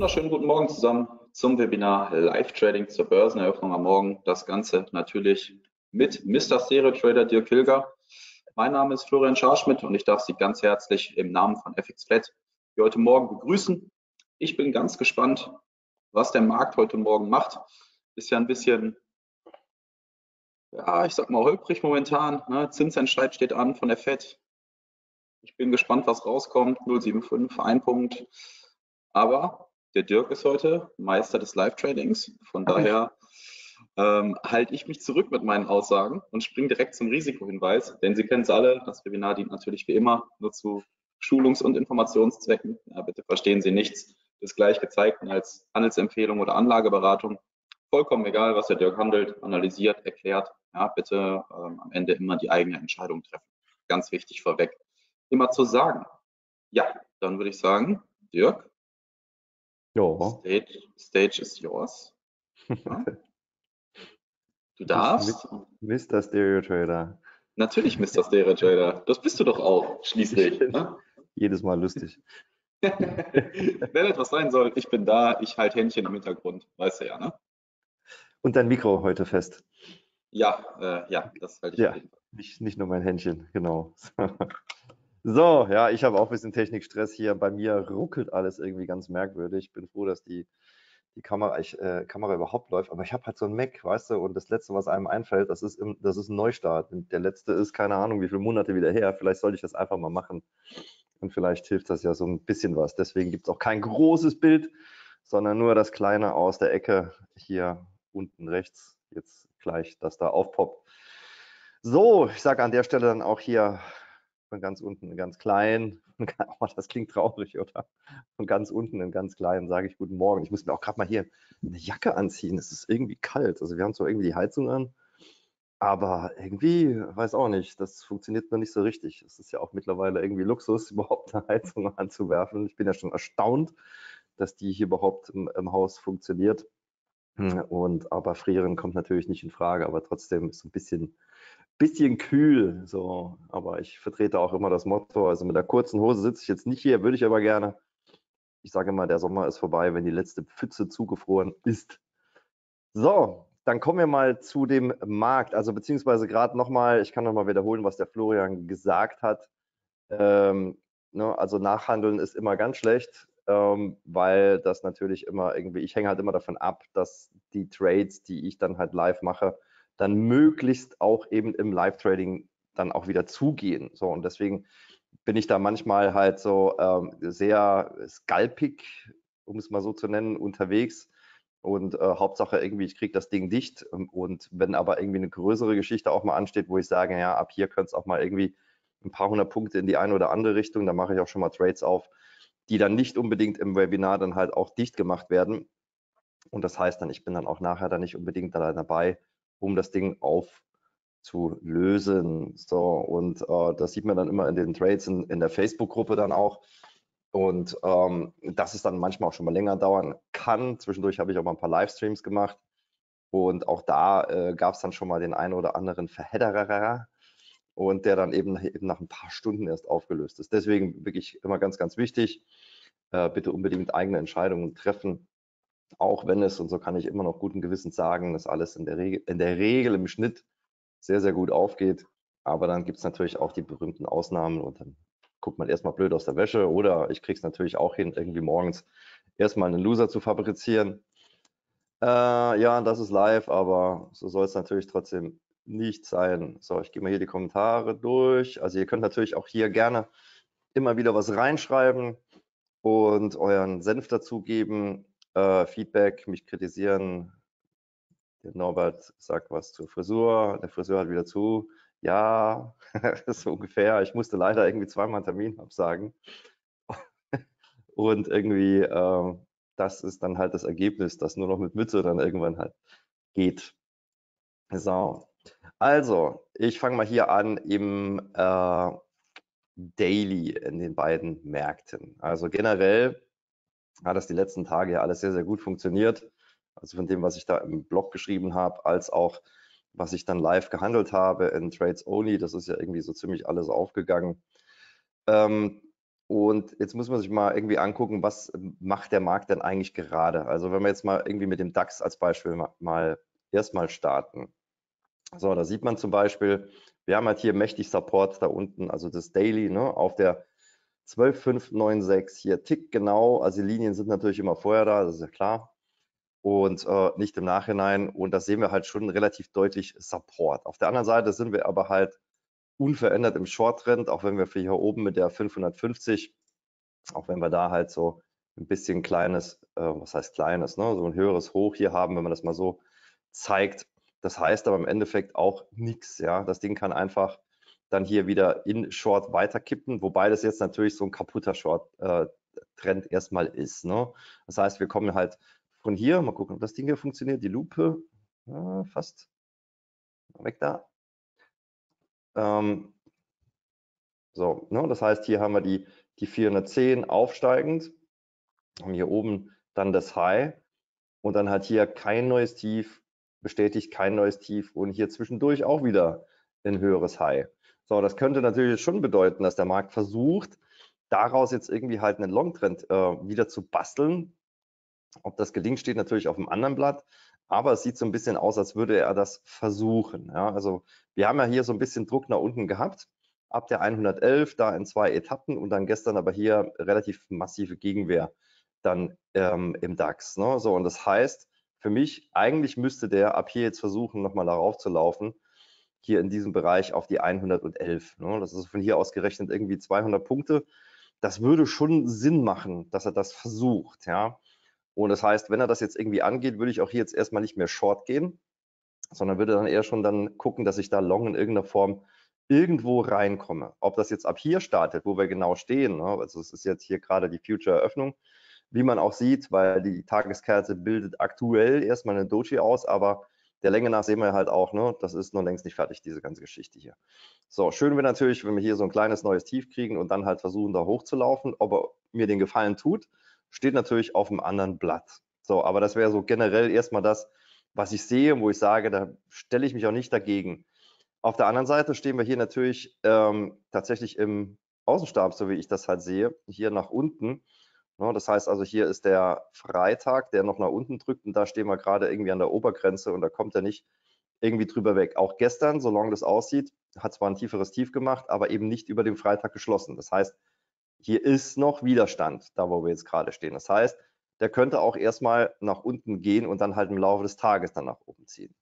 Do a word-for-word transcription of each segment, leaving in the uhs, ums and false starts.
Wunderschönen guten Morgen zusammen zum Webinar Live Trading zur Börseneröffnung am Morgen. Das Ganze natürlich mit Mister Stereo Trader Dirk Hilger. Mein Name ist Florian Scharschmidt und ich darf Sie ganz herzlich im Namen von F X Flat für heute Morgen begrüßen. Ich bin ganz gespannt, was der Markt heute Morgen macht. Ist ja ein bisschen, ja, ich sag mal holprig momentan. Ne? Zinsentscheid steht an von der Fed. Ich bin gespannt, was rauskommt. null Komma fünfundsiebzig, ein Punkt. Aber der Dirk ist heute Meister des Live-Tradings. Von daher ähm, halte ich mich zurück mit meinen Aussagen und springe direkt zum Risikohinweis. Denn Sie kennen es alle, das Webinar dient natürlich wie immer nur zu Schulungs- und Informationszwecken. Ja, bitte verstehen Sie nichts des gleich gezeigten als Handelsempfehlung oder Anlageberatung. Vollkommen egal, was der Dirk handelt, analysiert, erklärt. Ja, bitte ähm, am Ende immer die eigene Entscheidung treffen. Ganz wichtig vorweg, immer zu sagen. Ja, dann würde ich sagen, Dirk, Jo. Stage, Stage is yours. Ja. Du Du bist darfst. Mister Stereo Trader. Natürlich Mister Stereo Trader. Das bist du doch auch, schließlich. Ne? Jedes Mal lustig. Wenn etwas sein soll, ich bin da, ich halte Händchen im Hintergrund, weißt du ja, ne? Und dein Mikro heute fest. Ja, äh, ja, das halte ich Ja, auf jeden Fall. nicht, nicht nur mein Händchen, genau. So, ja, ich habe auch ein bisschen Technikstress hier. Bei mir ruckelt alles irgendwie ganz merkwürdig. Ich bin froh, dass die, die Kamera, ich, äh, Kamera überhaupt läuft. Aber ich habe halt so ein Mac, weißt du, und das Letzte, was einem einfällt, das ist, im, das ist ein Neustart. Und der letzte ist keine Ahnung, wie viele Monate wieder her. Vielleicht sollte ich das einfach mal machen. Und vielleicht hilft das ja so ein bisschen was. Deswegen gibt es auch kein großes Bild, sondern nur das kleine aus der Ecke hier unten rechts. Jetzt gleich, das da aufpoppt. So, ich sage an der Stelle dann auch hier von ganz unten in ganz klein. Oh, das klingt traurig, oder? Von ganz unten in ganz klein sage ich guten Morgen. Ich muss mir auch gerade mal hier eine Jacke anziehen. Es ist irgendwie kalt. Also wir haben zwar irgendwie die Heizung an, aber irgendwie, weiß auch nicht, das funktioniert noch nicht so richtig. Es ist ja auch mittlerweile irgendwie Luxus, überhaupt eine Heizung anzuwerfen. Ich bin ja schon erstaunt, dass die hier überhaupt im, im Haus funktioniert. Und aber frieren kommt natürlich nicht in Frage, aber trotzdem ist so ein bisschen, bisschen kühl. So. Aber ich vertrete auch immer das Motto, also mit der kurzen Hose sitze ich jetzt nicht hier, würde ich aber gerne. Ich sage immer, der Sommer ist vorbei, wenn die letzte Pfütze zugefroren ist. So, dann kommen wir mal zu dem Markt. Also beziehungsweise gerade nochmal, ich kann nochmal wiederholen, was der Florian gesagt hat. Ähm, ne, also Nachhandeln ist immer ganz schlecht, ähm, weil das natürlich immer irgendwie, ich hänge halt immer davon ab, dass die Trades, die ich dann halt live mache, dann möglichst auch eben im Live-Trading dann auch wieder zugehen. So, und deswegen bin ich da manchmal halt so ähm, sehr scalpig, um es mal so zu nennen, unterwegs. Und äh, Hauptsache irgendwie, ich kriege das Ding dicht. Und wenn aber irgendwie eine größere Geschichte auch mal ansteht, wo ich sage, ja, ab hier könnte es auch mal irgendwie ein paar hundert Punkte in die eine oder andere Richtung, dann mache ich auch schon mal Trades auf, die dann nicht unbedingt im Webinar dann halt auch dicht gemacht werden. Und das heißt dann, ich bin dann auch nachher dann nicht unbedingt da dabei, um das Ding aufzulösen. So, und äh, das sieht man dann immer in den Trades in, in der Facebook-Gruppe dann auch. Und ähm, dass es dann manchmal auch schon mal länger dauern kann. Zwischendurch habe ich auch mal ein paar Livestreams gemacht. Und auch da äh, gab es dann schon mal den einen oder anderen Verhedderer und der dann eben, eben nach ein paar Stunden erst aufgelöst ist. Deswegen wirklich immer ganz, ganz wichtig, äh, bitte unbedingt eigene Entscheidungen treffen, auch wenn es, und so kann ich immer noch guten Gewissens sagen, dass alles in der Regel, in der Regel im Schnitt sehr, sehr gut aufgeht. Aber dann gibt es natürlich auch die berühmten Ausnahmen und dann guckt man erstmal blöd aus der Wäsche oder ich kriege es natürlich auch hin, irgendwie morgens erstmal einen Loser zu fabrizieren. Äh, ja, das ist live, aber so soll es natürlich trotzdem nicht sein. So, ich gehe mal hier die Kommentare durch. Also ihr könnt natürlich auch hier gerne immer wieder was reinschreiben und euren Senf dazugeben, äh, Feedback, mich kritisieren. Der Norbert sagt was zur Frisur, der Friseur hat wieder zu. Ja, so ungefähr. Ich musste leider irgendwie zweimal einen Termin absagen. Und irgendwie, äh, das ist dann halt das Ergebnis, dass nur noch mit Mütze dann irgendwann halt geht. So, also ich fange mal hier an im äh, Daily in den beiden Märkten. Also generell hat das die letzten Tage ja alles sehr, sehr gut funktioniert. Also von dem, was ich da im Blog geschrieben habe, als auch was ich dann live gehandelt habe in Trades Only, das ist ja irgendwie so ziemlich alles aufgegangen. Ähm, Und jetzt muss man sich mal irgendwie angucken, was macht der Markt denn eigentlich gerade? Also wenn wir jetzt mal irgendwie mit dem DAX als Beispiel mal, mal erstmal starten. So, da sieht man zum Beispiel, wir haben halt hier mächtig Support da unten, also das Daily, ne, auf der zwölf fünf neun sechs, hier tickt genau, also die Linien sind natürlich immer vorher da, das ist ja klar, und äh, nicht im Nachhinein, und da sehen wir halt schon relativ deutlich Support. Auf der anderen Seite sind wir aber halt unverändert im Short-Trend, auch wenn wir für hier oben mit der fünfhundertfünfzig, auch wenn wir da halt so ein bisschen kleines, äh, was heißt kleines, ne, so ein höheres Hoch hier haben, wenn man das mal so zeigt. Das heißt aber im Endeffekt auch nichts. Ja, das Ding kann einfach dann hier wieder in Short weiterkippen, wobei das jetzt natürlich so ein kaputter Short-Trend äh, erstmal ist. Ne? Das heißt, wir kommen halt von hier, mal gucken, ob das Ding hier funktioniert, die Lupe, ja, fast weg da. Ähm, so, ne? Das heißt, hier haben wir die, die vierhundertzehn aufsteigend, haben hier oben dann das High und dann halt hier kein neues Tief, bestätigt kein neues Tief und hier zwischendurch auch wieder ein höheres High. So, das könnte natürlich schon bedeuten, dass der Markt versucht, daraus jetzt irgendwie halt einen Longtrend äh, wieder zu basteln. Ob das gelingt, steht natürlich auf dem anderen Blatt, aber es sieht so ein bisschen aus, als würde er das versuchen. Ja, also wir haben ja hier so ein bisschen Druck nach unten gehabt, ab der hundertelf, da in zwei Etappen und dann gestern aber hier relativ massive Gegenwehr dann ähm, im DAX. Ne? So, und das heißt, für mich, eigentlich müsste der ab hier jetzt versuchen, nochmal darauf zu laufen, hier in diesem Bereich auf die hundertelf. Ne? Das ist von hier aus gerechnet irgendwie zweihundert Punkte. Das würde schon Sinn machen, dass er das versucht. Ja? Und das heißt, wenn er das jetzt irgendwie angeht, würde ich auch hier jetzt erstmal nicht mehr short gehen, sondern würde dann eher schon dann gucken, dass ich da long in irgendeiner Form irgendwo reinkomme. Ob das jetzt ab hier startet, wo wir genau stehen, ne? Also es ist jetzt hier gerade die Future-Eröffnung, wie man auch sieht, weil die Tageskerze bildet aktuell erstmal eine Doji aus, aber der Länge nach sehen wir halt auch, ne, das ist noch längst nicht fertig, diese ganze Geschichte hier. So, schön wäre natürlich, wenn wir hier so ein kleines neues Tief kriegen und dann halt versuchen, da hochzulaufen. Ob er mir den Gefallen tut, steht natürlich auf dem anderen Blatt. So, aber das wäre so generell erstmal das, was ich sehe, wo ich sage, da stelle ich mich auch nicht dagegen. Auf der anderen Seite stehen wir hier natürlich ähm, tatsächlich im Außenstab, so wie ich das halt sehe, hier nach unten. Ja, das heißt also, hier ist der Freitag, der noch nach unten drückt und da stehen wir gerade irgendwie an der Obergrenze und da kommt er nicht irgendwie drüber weg. Auch gestern, solange das aussieht, hat zwar ein tieferes Tief gemacht, aber eben nicht über dem Freitag geschlossen. Das heißt, hier ist noch Widerstand, da wo wir jetzt gerade stehen. Das heißt, der könnte auch erstmal nach unten gehen und dann halt im Laufe des Tages dann nach oben ziehen.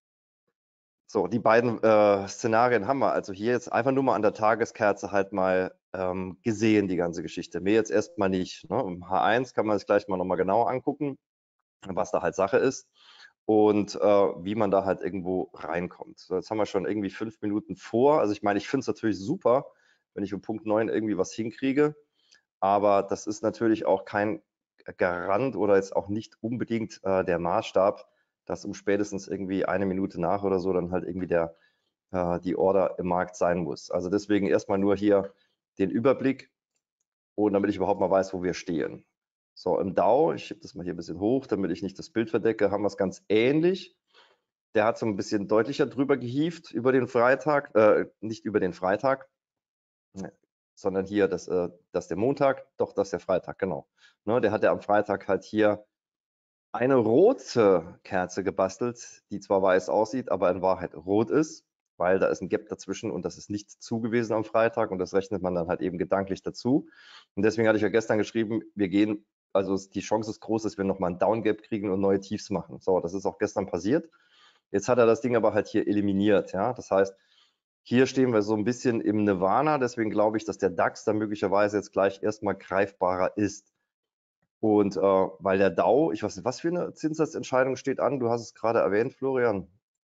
So, die beiden äh, Szenarien haben wir. Also hier jetzt einfach nur mal an der Tageskerze halt mal ähm, gesehen, die ganze Geschichte. Mir jetzt erstmal nicht. Ne? Im H eins kann man sich gleich mal nochmal genau angucken, was da halt Sache ist und äh, wie man da halt irgendwo reinkommt. So, jetzt haben wir schon irgendwie fünf Minuten vor. Also ich meine, ich finde es natürlich super, wenn ich um Punkt neun irgendwie was hinkriege, aber das ist natürlich auch kein Garant oder jetzt auch nicht unbedingt äh, der Maßstab, dass um spätestens irgendwie eine Minute nach oder so dann halt irgendwie der, äh, die Order im Markt sein muss. Also deswegen erstmal nur hier den Überblick und damit ich überhaupt mal weiß, wo wir stehen. So, im Dow, ich schiebe das mal hier ein bisschen hoch, damit ich nicht das Bild verdecke, haben wir es ganz ähnlich. Der hat so ein bisschen deutlicher drüber gehievt über den Freitag, äh, nicht über den Freitag, sondern hier, das, äh, das ist der Montag, doch, das ist der Freitag, genau. Ne, der hat ja am Freitag halt hier eine rote Kerze gebastelt, die zwar weiß aussieht, aber in Wahrheit rot ist, weil da ist ein Gap dazwischen und das ist nicht zu gewesen am Freitag und das rechnet man dann halt eben gedanklich dazu. Und deswegen hatte ich ja gestern geschrieben, wir gehen, also die Chance ist groß, dass wir nochmal ein Downgap kriegen und neue Tiefs machen. So, das ist auch gestern passiert. Jetzt hat er das Ding aber halt hier eliminiert, ja. Das heißt, hier stehen wir so ein bisschen im Nirvana, deswegen glaube ich, dass der DAX da möglicherweise jetzt gleich erstmal greifbarer ist. Und äh, weil der Dow, ich weiß nicht, was für eine Zinssatzentscheidung steht an? Du hast es gerade erwähnt, Florian.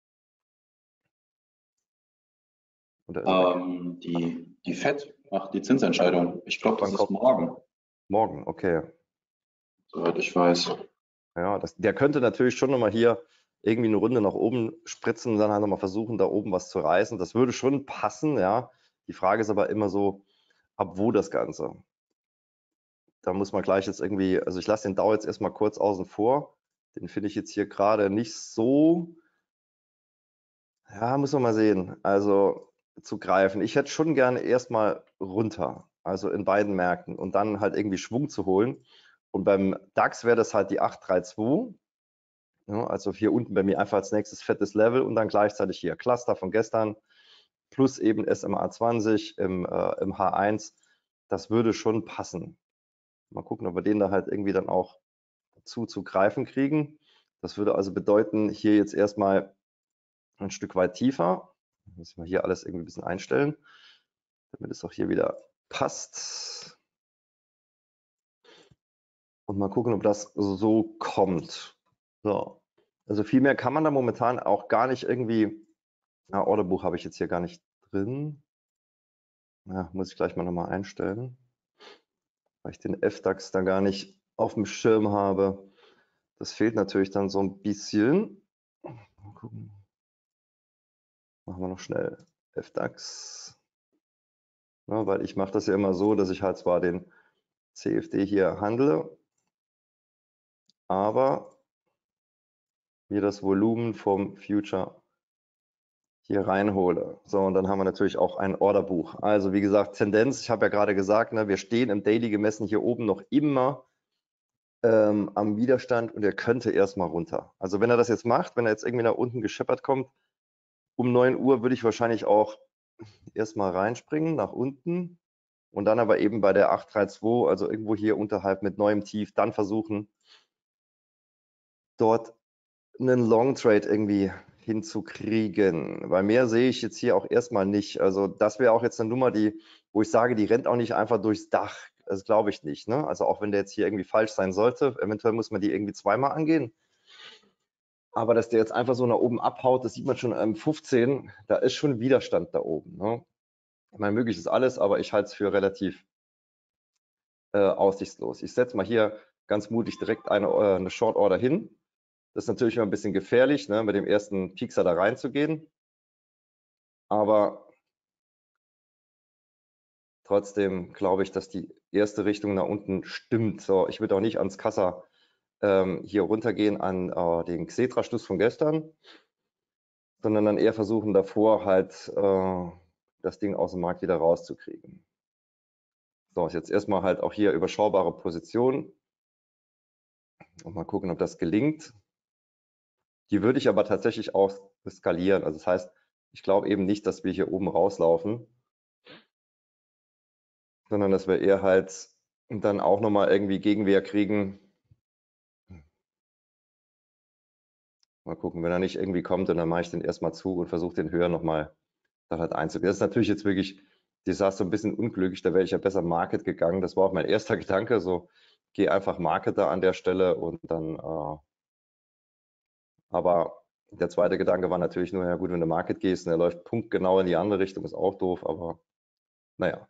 Oder ist er weg? Ähm, die, die Fed macht die Zinsentscheidung. Ich glaube, das Wann ist kommt? morgen, Morgen, okay. soweit ich weiß. Ja, das, der könnte natürlich schon nochmal hier irgendwie eine Runde nach oben spritzen und dann halt nochmal versuchen, da oben was zu reißen. Das würde schon passen, ja. Die Frage ist aber immer so, ab wo das Ganze? Da muss man gleich jetzt irgendwie, also ich lasse den Dow jetzt erstmal kurz außen vor. Den finde ich jetzt hier gerade nicht so, ja, muss man mal sehen. Also zu greifen. Ich hätte schon gerne erstmal runter. also in beiden Märkten und dann halt irgendwie Schwung zu holen. Und beim DAX wäre das halt die acht drei zwei. Ja, also hier unten bei mir einfach als nächstes fettes Level und dann gleichzeitig hier Cluster von gestern plus eben S M A zwanzig im, äh, im H eins. Das würde schon passen. Mal gucken, ob wir den da halt irgendwie dann auch dazu zu greifen kriegen. Das würde also bedeuten, hier jetzt erstmal ein Stück weit tiefer. Müssen wir hier alles irgendwie ein bisschen einstellen, damit es auch hier wieder passt. Und mal gucken, ob das so kommt. So. Also viel mehr kann man da momentan auch gar nicht irgendwie. Ja, Orderbuch habe ich jetzt hier gar nicht drin. Ja, muss ich gleich mal nochmal einstellen, weil ich den F DAX da gar nicht auf dem Schirm habe. Das fehlt natürlich dann so ein bisschen. Mal gucken. Machen wir noch schnell F DAX. Ja, weil ich mache das ja immer so, dass ich halt zwar den C F D hier handle, aber mir das Volumen vom Future hier reinhole. So, und dann haben wir natürlich auch ein Orderbuch. Also wie gesagt, Tendenz, ich habe ja gerade gesagt, ne, wir stehen im Daily gemessen hier oben noch immer ähm, am Widerstand und er könnte erstmal runter. Also wenn er das jetzt macht, wenn er jetzt irgendwie nach unten gescheppert kommt, um neun Uhr würde ich wahrscheinlich auch erstmal reinspringen nach unten und dann aber eben bei der acht drei zwei, also irgendwo hier unterhalb mit neuem Tief, dann versuchen, dort einen Long Trade irgendwie hinzukriegen. Weil mehr sehe ich jetzt hier auch erstmal nicht. Also das wäre auch jetzt eine Nummer, die, wo ich sage, die rennt auch nicht einfach durchs Dach. Das glaube ich nicht. Ne? Also auch wenn der jetzt hier irgendwie falsch sein sollte, eventuell muss man die irgendwie zweimal angehen. Aber dass der jetzt einfach so nach oben abhaut, das sieht man schon am fünfzehn, da ist schon Widerstand da oben. Ne? Ich meine, möglich ist alles, aber ich halte es für relativ äh, aussichtslos. Ich setze mal hier ganz mutig direkt eine, äh, eine Short Order hin. Das ist natürlich immer ein bisschen gefährlich, ne, mit dem ersten Piekser da reinzugehen. Aber trotzdem glaube ich, dass die erste Richtung nach unten stimmt. So, ich würde auch nicht ans Kassa ähm, hier runtergehen an äh, den Xetra-Schluss von gestern, sondern dann eher versuchen, davor halt äh, das Ding aus dem Markt wieder rauszukriegen. So, ist jetzt erstmal halt auch hier überschaubare Position. Und mal gucken, ob das gelingt. Die würde ich aber tatsächlich auch skalieren. Also das heißt, ich glaube eben nicht, dass wir hier oben rauslaufen, sondern dass wir eher halt dann auch nochmal irgendwie Gegenwehr kriegen. Mal gucken, wenn er nicht irgendwie kommt, und dann mache ich den erstmal zu und versuche den höher nochmal dann halt einzugehen. Das ist natürlich jetzt wirklich, die saß so ein bisschen unglücklich, da wäre ich ja besser Market gegangen. Das war auch mein erster Gedanke, so geh einfach Market da an der Stelle und dann, äh, aber der zweite Gedanke war natürlich nur, ja gut, wenn du Market gehst und er läuft punktgenau in die andere Richtung, ist auch doof, aber naja.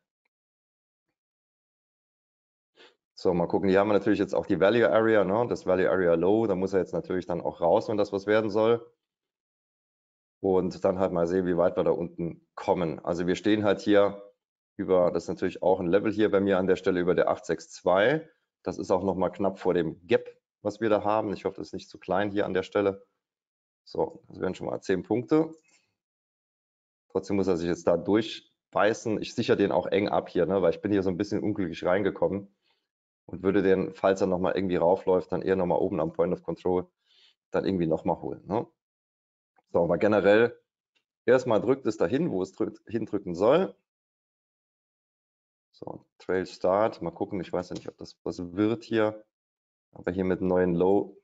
So, mal gucken, hier haben wir natürlich jetzt auch die Value Area, ne? Das Value Area Low, da muss er jetzt natürlich dann auch raus, wenn das was werden soll. Und dann halt mal sehen, wie weit wir da unten kommen. Also wir stehen halt hier über, das ist natürlich auch ein Level hier bei mir an der Stelle über der acht sechs zwei. Das ist auch nochmal knapp vor dem Gap, was wir da haben. Ich hoffe, das ist nicht zu klein hier an der Stelle. So, das wären schon mal zehn Punkte. Trotzdem muss er sich jetzt da durchbeißen. Ich sichere den auch eng ab hier, ne? Weil ich bin hier so ein bisschen unglücklich reingekommen und würde den, falls er nochmal irgendwie raufläuft, dann eher nochmal oben am Point of Control dann irgendwie nochmal holen. Ne? So, aber generell erstmal drückt es dahin, wo es drückt, hindrücken soll. So, Trail Start, mal gucken, ich weiß ja nicht, ob das was wird hier, aber hier mit einem neuen Low.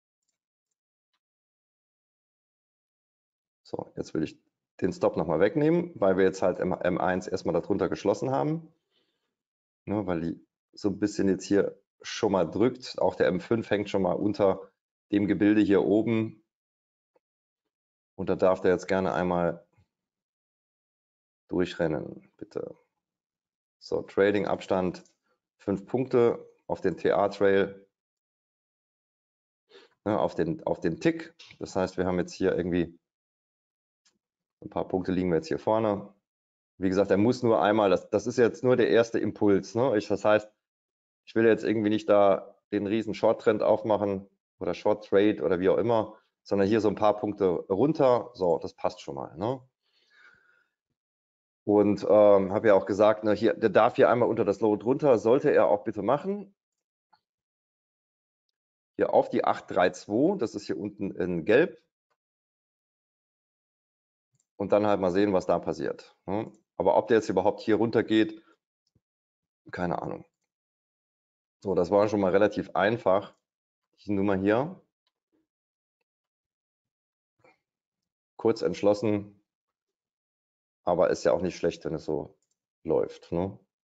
So, jetzt will ich den Stop nochmal wegnehmen, weil wir jetzt halt M eins erstmal darunter geschlossen haben. Ne, weil die so ein bisschen jetzt hier schon mal drückt. Auch der M fünf hängt schon mal unter dem Gebilde hier oben. Und da darf der jetzt gerne einmal durchrennen, bitte. So, Trading-Abstand fünf Punkte auf den T A-Trail, ne, auf den, auf den Tick. Das heißt, wir haben jetzt hier irgendwie ein paar Punkte liegen wir jetzt hier vorne. Wie gesagt, er muss nur einmal, das, das ist jetzt nur der erste Impuls. Ne? Ich, das heißt, ich will jetzt irgendwie nicht da den riesen Short-Trend aufmachen oder Short-Trade oder wie auch immer, sondern hier so ein paar Punkte runter. So, das passt schon mal. Ne? Und ähm, habe ja auch gesagt, ne, hier, der darf hier einmal unter das Low drunter, sollte er auch bitte machen. Hier auf die acht drei zwei, das ist hier unten in Gelb. Und dann halt mal sehen, was da passiert. Ne? Aber ob der jetzt überhaupt hier runter geht, keine Ahnung. So, das war schon mal relativ einfach. Die Nummer hier. Kurz entschlossen, aber ist ja auch nicht schlecht, wenn es so läuft. Ne?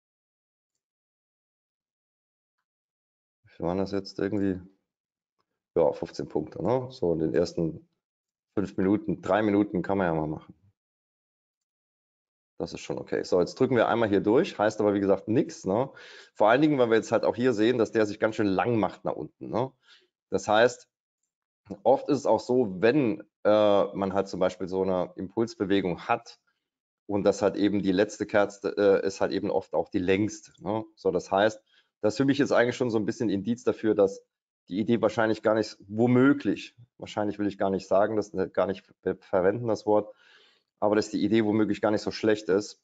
Wie viel waren das jetzt irgendwie? Ja, fünfzehn Punkte. Ne? So in den ersten fünf Minuten, drei Minuten kann man ja mal machen. Das ist schon okay. So, jetzt drücken wir einmal hier durch, heißt aber wie gesagt nichts. Ne? Vor allen Dingen, weil wir jetzt halt auch hier sehen, dass der sich ganz schön lang macht nach unten. Ne? Das heißt, oft ist es auch so, wenn äh, man halt zum Beispiel so eine Impulsbewegung hat und das halt eben die letzte Kerze äh, ist halt eben oft auch die längste. Ne? So, das heißt, das für mich ist eigentlich schon so ein bisschen Indiz dafür, dass die Idee wahrscheinlich gar nicht, womöglich, wahrscheinlich will ich gar nicht sagen, das gar nicht verwenden, das Wort, aber dass die Idee womöglich gar nicht so schlecht ist,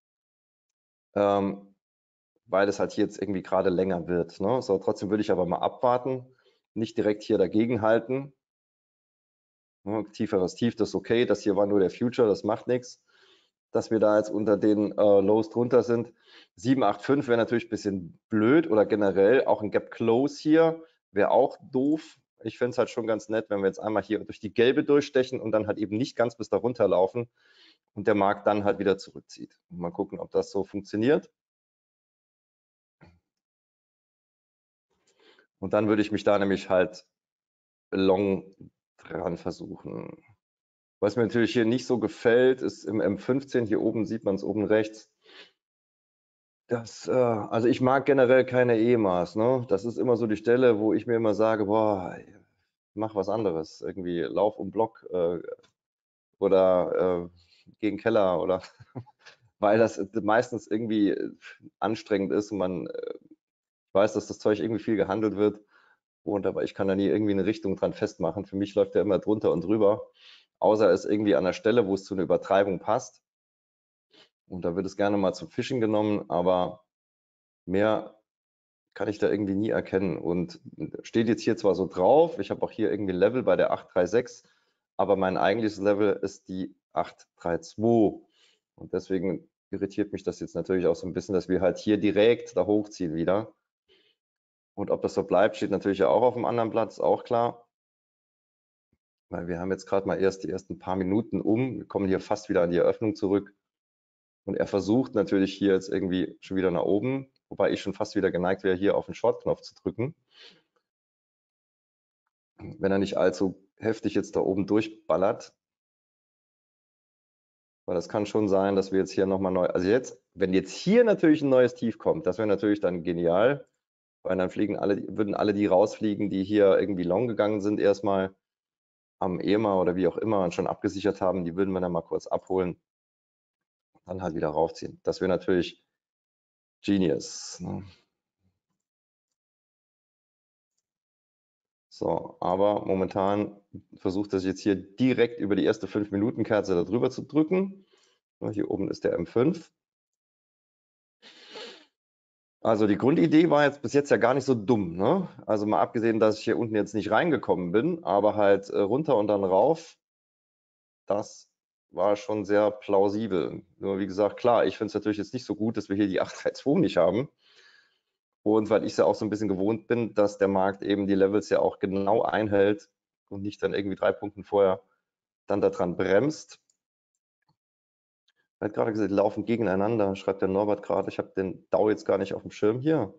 ähm, weil es halt hier jetzt irgendwie gerade länger wird. Ne? So, trotzdem würde ich aber mal abwarten, nicht direkt hier dagegen halten. Ne? Tieferes Tief, das ist okay, das hier war nur der Future, das macht nichts, dass wir da jetzt unter den äh, Lows drunter sind. sieben acht fünf wäre natürlich ein bisschen blöd oder generell auch ein Gap Close hier wäre auch doof. Ich finde es halt schon ganz nett, wenn wir jetzt einmal hier durch die gelbe durchstechen und dann halt eben nicht ganz bis da runterlaufen und der Markt dann halt wieder zurückzieht. Mal gucken, ob das so funktioniert. Und dann würde ich mich da nämlich halt long dran versuchen. Was mir natürlich hier nicht so gefällt, ist im M fünfzehn, hier oben sieht man es oben rechts, das, äh, also ich mag generell keine E M As, ne? Das ist immer so die Stelle, wo ich mir immer sage, boah, mach was anderes, irgendwie Lauf um Block äh, oder äh, gegen Keller oder weil das meistens irgendwie anstrengend ist und man äh, weiß, dass das Zeug irgendwie viel gehandelt wird und aber ich kann da nie irgendwie eine Richtung dran festmachen. Für mich läuft der immer drunter und drüber, außer es irgendwie an der Stelle, wo es zu einer Übertreibung passt. Und da wird es gerne mal zum Fischen genommen, aber mehr kann ich da irgendwie nie erkennen. Und steht jetzt hier zwar so drauf, ich habe auch hier irgendwie ein Level bei der acht drei sechs, aber mein eigentliches Level ist die acht drei zwei. Und deswegen irritiert mich das jetzt natürlich auch so ein bisschen, dass wir halt hier direkt da hochziehen wieder. Und ob das so bleibt, steht natürlich auch auf dem anderen Blatt, ist auch klar. Weil wir haben jetzt gerade mal erst die ersten paar Minuten um, wir kommen hier fast wieder an die Eröffnung zurück. Und er versucht natürlich hier jetzt irgendwie schon wieder nach oben, wobei ich schon fast wieder geneigt wäre, hier auf den Short-Knopf zu drücken. Wenn er nicht allzu heftig jetzt da oben durchballert. Weil das kann schon sein, dass wir jetzt hier nochmal neu, also jetzt, wenn jetzt hier natürlich ein neues Tief kommt, das wäre natürlich dann genial, weil dann fliegen alle, würden alle die rausfliegen, die hier irgendwie long gegangen sind erstmal am E M A oder wie auch immer und schon abgesichert haben, die würden wir dann mal kurz abholen und dann halt wieder raufziehen. Das wäre natürlich Genius. Ne? So, aber momentan versucht das jetzt hier direkt über die erste fünf Minuten Kerze da drüber zu drücken. Hier oben ist der M fünf. Also die Grundidee war jetzt bis jetzt ja gar nicht so dumm. Ne? Also mal abgesehen, dass ich hier unten jetzt nicht reingekommen bin, aber halt äh, runter und dann rauf, das war schon sehr plausibel. Nur wie gesagt, klar, ich finde es natürlich jetzt nicht so gut, dass wir hier die acht drei zwei nicht haben. Und weil ich es ja auch so ein bisschen gewohnt bin, dass der Markt eben die Levels ja auch genau einhält und nicht dann irgendwie drei Punkten vorher dann daran bremst. Er hat gerade gesagt, die laufen gegeneinander, schreibt der Norbert gerade. Ich habe den D A O jetzt gar nicht auf dem Schirm hier.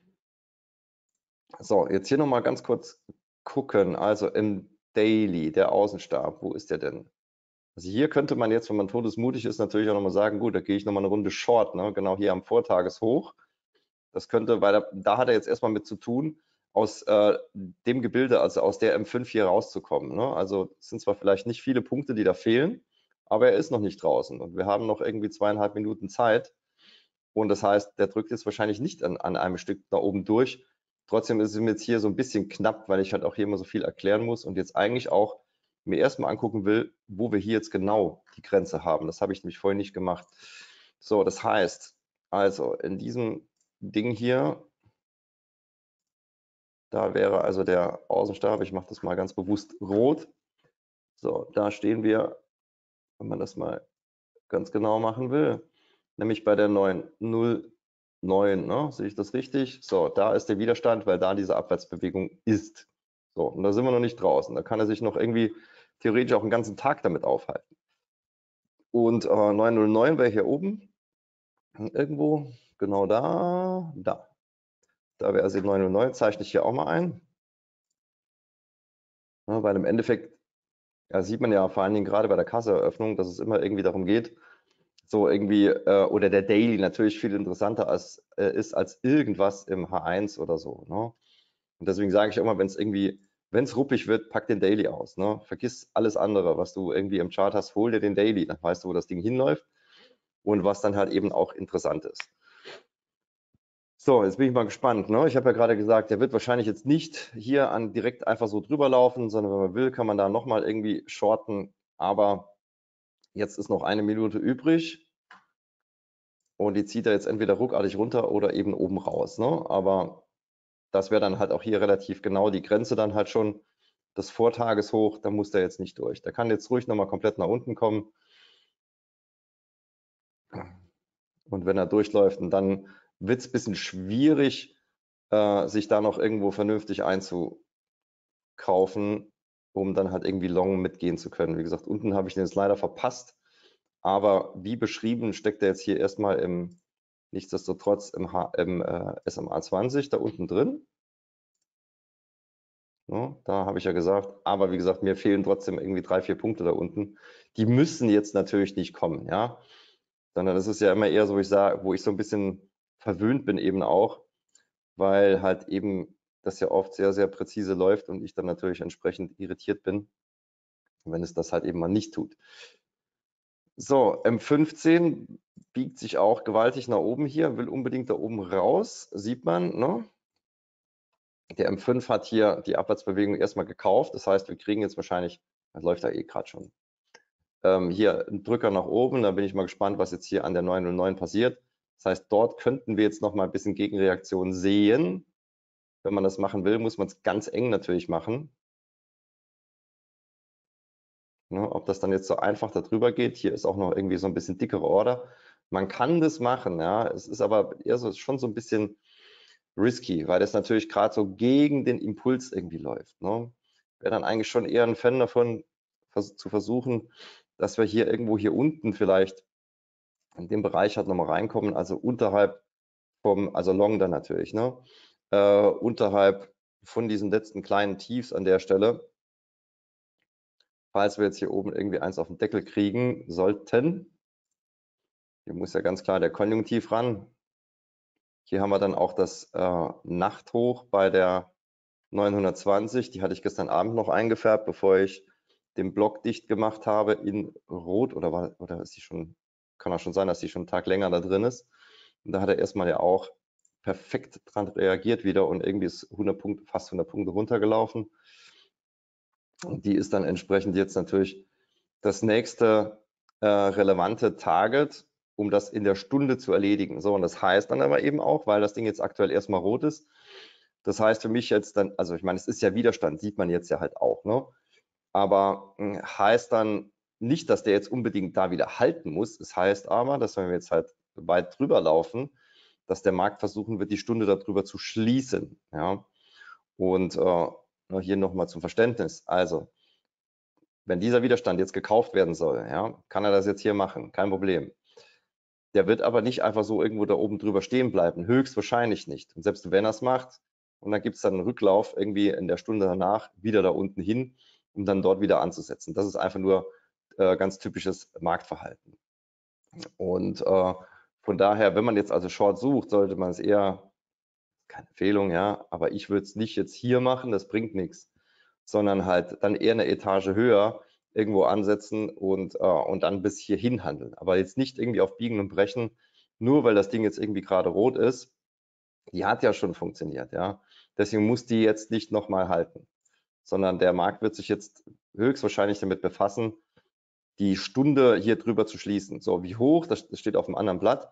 So, jetzt hier nochmal ganz kurz gucken. Also im Daily, der Außenstab, wo ist der denn? Also hier könnte man jetzt, wenn man todesmutig ist, natürlich auch nochmal sagen, gut, da gehe ich nochmal eine Runde Short, ne? Genau hier am Vortageshoch. Das könnte, weil da, da hat er jetzt erstmal mit zu tun, aus äh, dem Gebilde, also aus der M fünf hier rauszukommen. Ne? Also es sind zwar vielleicht nicht viele Punkte, die da fehlen, aber er ist noch nicht draußen und wir haben noch irgendwie zweieinhalb Minuten Zeit. Und das heißt, der drückt jetzt wahrscheinlich nicht an, an einem Stück da oben durch. Trotzdem ist es mir jetzt hier so ein bisschen knapp, weil ich halt auch hier immer so viel erklären muss und jetzt eigentlich auch mir erstmal angucken will, wo wir hier jetzt genau die Grenze haben. Das habe ich nämlich vorhin nicht gemacht. So, das heißt, also in diesem Ding hier, da wäre also der Außenstab, ich mache das mal ganz bewusst rot. So, da stehen wir, wenn man das mal ganz genau machen will, nämlich bei der neun null neun, ne? Sehe ich das richtig? So, da ist der Widerstand, weil da diese Abwärtsbewegung ist. So, und da sind wir noch nicht draußen. Da kann er sich noch irgendwie theoretisch auch einen ganzen Tag damit aufhalten. Und äh, neun null neun wäre hier oben, irgendwo, genau da, da. Da wäre also neun null neun, zeichne ich hier auch mal ein. Ja, weil im Endeffekt ja, sieht man ja vor allen Dingen gerade bei der Kasseeröffnung, dass es immer irgendwie darum geht, so irgendwie, äh, oder der Daily natürlich viel interessanter als, äh, ist als irgendwas im H eins oder so. Ne? Und deswegen sage ich immer, wenn es irgendwie, wenn es ruppig wird, pack den Daily aus. Ne? Vergiss alles andere, was du irgendwie im Chart hast, hol dir den Daily, dann weißt du, wo das Ding hinläuft und was dann halt eben auch interessant ist. So, jetzt bin ich mal gespannt. Ne? Ich habe ja gerade gesagt, der wird wahrscheinlich jetzt nicht hier an direkt einfach so drüber laufen, sondern wenn man will, kann man da nochmal irgendwie shorten. Aber jetzt ist noch eine Minute übrig und die zieht er jetzt entweder ruckartig runter oder eben oben raus. Ne? Aber das wäre dann halt auch hier relativ genau die Grenze dann halt schon des Vortageshoch. Da muss der jetzt nicht durch. Der kann jetzt ruhig nochmal komplett nach unten kommen. Und wenn er durchläuft, und dann wird es ein bisschen schwierig, äh, sich da noch irgendwo vernünftig einzukaufen, um dann halt irgendwie long mitgehen zu können. Wie gesagt, unten habe ich den jetzt leider verpasst. Aber wie beschrieben steckt er jetzt hier erstmal im, nichtsdestotrotz im, H, im äh, S M A zwanzig da unten drin. Ja, da habe ich ja gesagt, aber wie gesagt, mir fehlen trotzdem irgendwie drei, vier Punkte da unten. Die müssen jetzt natürlich nicht kommen, ja. Sondern das ist ja immer eher so, wo ich sage, wo ich so ein bisschen verwöhnt bin eben auch, weil halt eben das ja oft sehr, sehr präzise läuft und ich dann natürlich entsprechend irritiert bin, wenn es das halt eben mal nicht tut. So, M fünfzehn biegt sich auch gewaltig nach oben hier, will unbedingt da oben raus, sieht man, ne? Der M fünf hat hier die Abwärtsbewegung erstmal gekauft, das heißt, wir kriegen jetzt wahrscheinlich, das läuft da eh gerade schon, ähm, hier einen Drücker nach oben, da bin ich mal gespannt, was jetzt hier an der neun null neun passiert. Das heißt, dort könnten wir jetzt noch mal ein bisschen Gegenreaktion sehen. Wenn man das machen will, muss man es ganz eng natürlich machen. Ne, ob das dann jetzt so einfach darüber geht, hier ist auch noch irgendwie so ein bisschen dickere Order. Man kann das machen, ja. Es ist aber eher so, schon so ein bisschen risky, weil das natürlich gerade so gegen den Impuls irgendwie läuft. Ne? Wäre dann eigentlich schon eher ein Fan davon, vers zu versuchen, dass wir hier irgendwo hier unten vielleicht in dem Bereich halt nochmal reinkommen, also unterhalb vom, also Long dann natürlich, ne? Äh, unterhalb von diesen letzten kleinen Tiefs an der Stelle. Falls wir jetzt hier oben irgendwie eins auf den Deckel kriegen sollten, hier muss ja ganz klar der Konjunktiv ran. Hier haben wir dann auch das äh, Nachthoch bei der neunhundertzwanzig, die hatte ich gestern Abend noch eingefärbt, bevor ich den Block dicht gemacht habe in Rot, oder war, oder ist die schon, kann auch schon sein, dass die schon einen Tag länger da drin ist. Und da hat er erstmal ja auch perfekt dran reagiert wieder und irgendwie ist hundert Punkte, fast hundert Punkte runtergelaufen. Und die ist dann entsprechend jetzt natürlich das nächste äh, relevante Target, um das in der Stunde zu erledigen. So, und das heißt dann aber eben auch, weil das Ding jetzt aktuell erstmal rot ist, das heißt für mich jetzt dann, also ich meine, es ist ja Widerstand, sieht man jetzt ja halt auch, ne? Aber mh, heißt dann nicht, dass der jetzt unbedingt da wieder halten muss. Es heißt aber, dass wenn wir jetzt halt weit drüber laufen, dass der Markt versuchen wird, die Stunde darüber zu schließen. Ja? Und äh, hier nochmal zum Verständnis. Also, wenn dieser Widerstand jetzt gekauft werden soll, ja, kann er das jetzt hier machen, kein Problem. Der wird aber nicht einfach so irgendwo da oben drüber stehen bleiben, höchstwahrscheinlich nicht. Und selbst wenn er es macht, und dann gibt es dann einen Rücklauf irgendwie in der Stunde danach wieder da unten hin, um dann dort wieder anzusetzen. Das ist einfach nur äh, ganz typisches Marktverhalten. Und äh, von daher, wenn man jetzt also Short sucht, sollte man es eher, keine Empfehlung, ja, aber ich würde es nicht jetzt hier machen, das bringt nichts, sondern halt dann eher eine Etage höher irgendwo ansetzen und, äh, und dann bis hierhin handeln. Aber jetzt nicht irgendwie auf Biegen und Brechen, nur weil das Ding jetzt irgendwie gerade rot ist. Die hat ja schon funktioniert, ja. Deswegen muss die jetzt nicht nochmal halten, sondern der Markt wird sich jetzt höchstwahrscheinlich damit befassen, die Stunde hier drüber zu schließen. So, wie hoch, das steht auf dem anderen Blatt.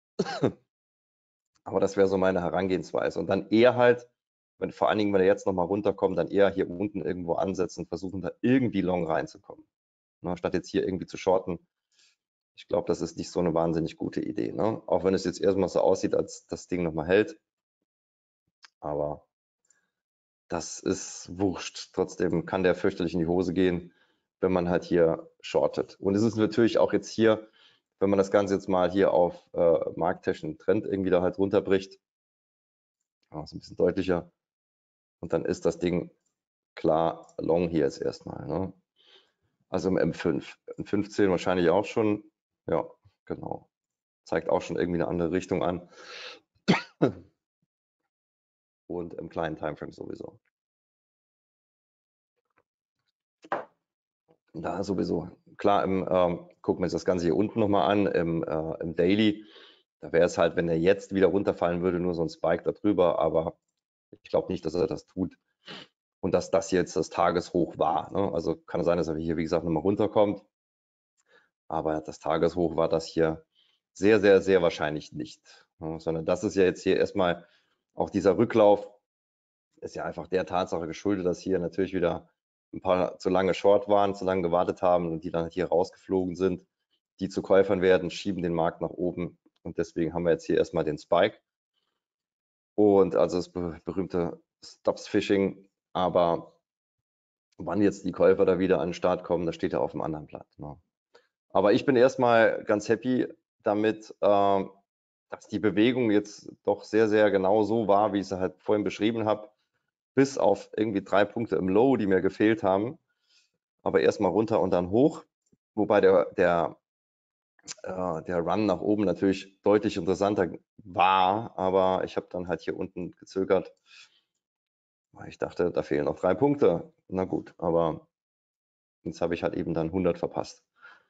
Aber das wäre so meine Herangehensweise. Und dann eher halt, wenn, vor allen Dingen, wenn er jetzt nochmal runterkommt, dann eher hier unten irgendwo ansetzen, versuchen da irgendwie long reinzukommen. Ne, statt jetzt hier irgendwie zu shorten. Ich glaube, das ist nicht so eine wahnsinnig gute Idee. Ne? Auch wenn es jetzt erstmal so aussieht, als das Ding nochmal hält. Aber das ist wurscht. Trotzdem kann der fürchterlich in die Hose gehen, wenn man halt hier shortet. Und es ist natürlich auch jetzt hier, wenn man das Ganze jetzt mal hier auf äh, markttechnischen Trend irgendwie da halt runterbricht, ja, ist ein bisschen deutlicher. Und dann ist das Ding klar long hier jetzt erstmal. Ne? Also im M fünf. M fünfzehn wahrscheinlich auch schon. Ja, genau. Zeigt auch schon irgendwie eine andere Richtung an. Und im kleinen Timeframe sowieso. Da sowieso. Klar, im, ähm, gucken wir uns das Ganze hier unten nochmal an, im, äh, im Daily. Da wäre es halt, wenn er jetzt wieder runterfallen würde, nur so ein Spike da drüber, aber ich glaube nicht, dass er das tut. Und dass das jetzt das Tageshoch war. Ne? Also kann es sein, dass er hier, wie gesagt, nochmal runterkommt. Aber das Tageshoch war das hier sehr, sehr, sehr wahrscheinlich nicht. Ne? Sondern das ist ja jetzt hier erstmal auch dieser Rücklauf, ist ja einfach der Tatsache geschuldet, dass hier natürlich wieder ein paar zu lange Short waren, zu lange gewartet haben und die dann hier rausgeflogen sind. Die zu Käufern werden, schieben den Markt nach oben. Und deswegen haben wir jetzt hier erstmal den Spike. Und also das berühmte Stops-Fishing. Aber wann jetzt die Käufer da wieder an den Start kommen, das steht ja auf dem anderen Blatt. Ne? Aber ich bin erstmal ganz happy damit, äh, dass die Bewegung jetzt doch sehr, sehr genau so war, wie ich sie halt vorhin beschrieben habe, bis auf irgendwie drei Punkte im Low, die mir gefehlt haben. Aber erstmal runter und dann hoch. Wobei der, der, äh, der Run nach oben natürlich deutlich interessanter war, aber ich habe dann halt hier unten gezögert. Ich dachte, da fehlen noch drei Punkte. Na gut, aber jetzt habe ich halt eben dann hundert verpasst.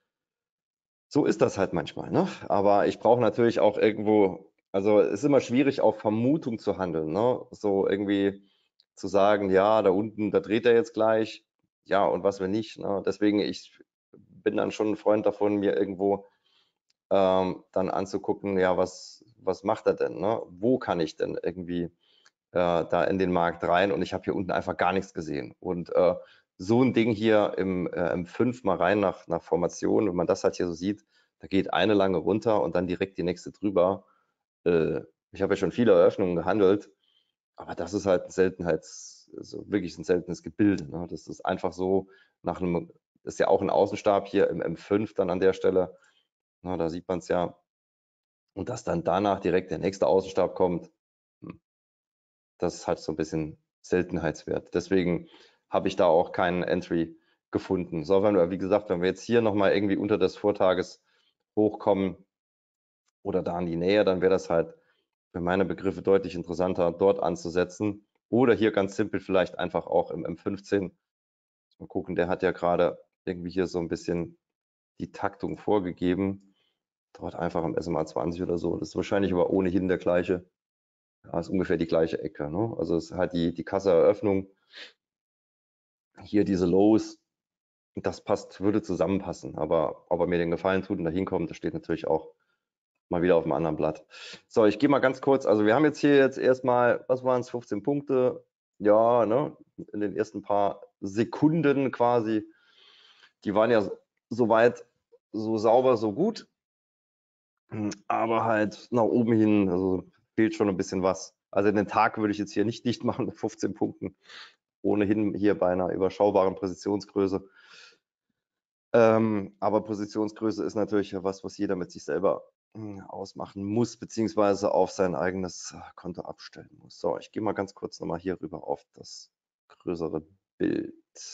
So ist das halt manchmal, ne? Aber ich brauche natürlich auch irgendwo, also es ist immer schwierig, auf Vermutung zu handeln, ne? So irgendwie zu sagen, ja, da unten, da dreht er jetzt gleich, ja, und was wenn nicht, ne? Deswegen, ich bin dann schon ein Freund davon, mir irgendwo ähm, dann anzugucken, ja, was, was macht er denn, ne? Wo kann ich denn irgendwie äh, da in den Markt rein? Und ich habe hier unten einfach gar nichts gesehen. Und äh, so ein Ding hier im, äh, im fünf mal rein nach, nach Formation, wenn man das halt hier so sieht, da geht eine lange runter und dann direkt die nächste drüber. Äh, ich habe ja schon viele Eröffnungen gehandelt, aber das ist halt ein Seltenheits, also wirklich ein seltenes Gebilde. Ne? Das ist einfach so nach einem, das ist ja auch ein Außenstab hier im M fünf dann an der Stelle. Na, da sieht man es ja. Und dass dann danach direkt der nächste Außenstab kommt, das ist halt so ein bisschen Seltenheitswert. Deswegen habe ich da auch keinen Entry gefunden. So, wenn wir, wie gesagt, wenn wir jetzt hier nochmal irgendwie unter des Vortages hochkommen oder da in die Nähe, dann wäre das halt für meine Begriffe deutlich interessanter, dort anzusetzen. Oder hier ganz simpel vielleicht einfach auch im M fünfzehn. Mal gucken, der hat ja gerade irgendwie hier so ein bisschen die Taktung vorgegeben. Dort einfach im S M A zwanzig oder so. Das ist wahrscheinlich aber ohnehin der gleiche. Ja, ist ungefähr die gleiche Ecke. Ne? Also es ist halt die, die Kasseeröffnung. Hier diese Lows, das passt, würde zusammenpassen. Aber ob er mir den Gefallen tut und da hinkommt, das steht natürlich auch mal wieder auf dem anderen Blatt. So, ich gehe mal ganz kurz. Also wir haben jetzt hier jetzt erstmal, was waren es, fünfzehn Punkte. Ja, ne, in den ersten paar Sekunden quasi. Die waren ja soweit so sauber, so gut. Aber halt nach oben hin, also fehlt schon ein bisschen was. Also den Tag würde ich jetzt hier nicht dicht machen mit fünfzehn Punkten. Ohnehin hier bei einer überschaubaren Positionsgröße. Ähm, aber Positionsgröße ist natürlich was, was jeder mit sich selber äh, ausmachen muss, beziehungsweise auf sein eigenes Konto abstellen muss. So, ich gehe mal ganz kurz nochmal hier rüber auf das größere Bild.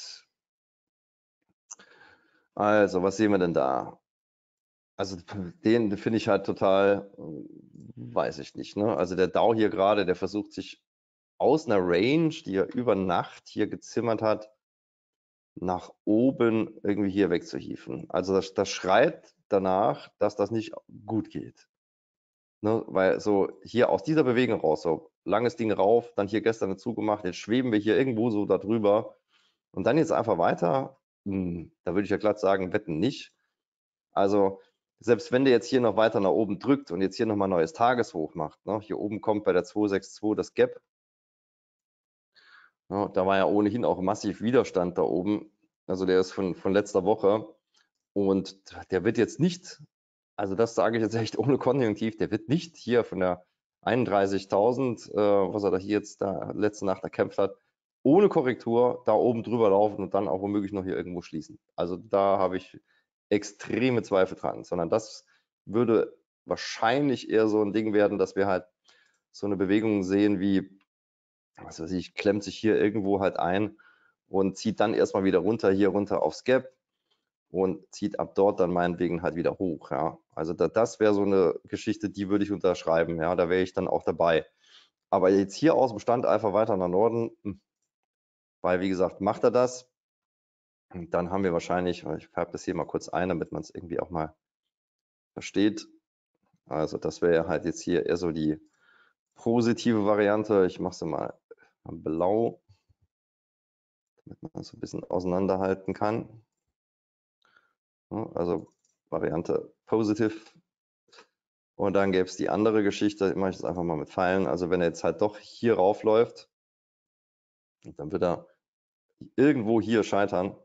Also, was sehen wir denn da? Also den finde ich halt total, weiß ich nicht. Ne? Also der Dow hier gerade, der versucht sich aus einer Range, die er über Nacht hier gezimmert hat, nach oben irgendwie hier wegzuhieven. Also das, das schreit danach, dass das nicht gut geht. Ne? Weil so hier aus dieser Bewegung raus, so langes Ding rauf, dann hier gestern dazu gemacht, jetzt schweben wir hier irgendwo so darüber und dann jetzt einfach weiter. Hm, da würde ich ja glatt sagen, wetten nicht. Also selbst wenn der jetzt hier noch weiter nach oben drückt und jetzt hier nochmal neues Tageshoch macht, ne? Hier oben kommt bei der zwei sechs zwei das Gap. Ja, da war ja ohnehin auch massiv Widerstand da oben. Also der ist von, von letzter Woche. Und der wird jetzt nicht, also das sage ich jetzt echt ohne Konjunktiv, der wird nicht hier von der einunddreißigtausend, äh, was er da hier jetzt da letzte Nacht erkämpft hat, ohne Korrektur da oben drüber laufen und dann auch womöglich noch hier irgendwo schließen. Also da habe ich extreme Zweifel dran, sondern das würde wahrscheinlich eher so ein Ding werden, dass wir halt so eine Bewegung sehen wie, was weiß ich, klemmt sich hier irgendwo halt ein und zieht dann erstmal wieder runter, hier runter aufs Gap und zieht ab dort dann meinetwegen halt wieder hoch. Ja. Also da, das wäre so eine Geschichte, die würde ich unterschreiben. Ja, da wäre ich dann auch dabei. Aber jetzt hier aus dem Stand einfach weiter nach Norden, weil wie gesagt, macht er das. Und dann haben wir wahrscheinlich, ich färbe das hier mal kurz ein, damit man es irgendwie auch mal versteht. Also das wäre halt jetzt hier eher so die positive Variante. Ich mache sie mal blau, damit man es so ein bisschen auseinanderhalten kann. Also Variante positive. Und dann gäbe es die andere Geschichte, mache ich das einfach mal mit Pfeilen. Also wenn er jetzt halt doch hier raufläuft, dann wird er irgendwo hier scheitern.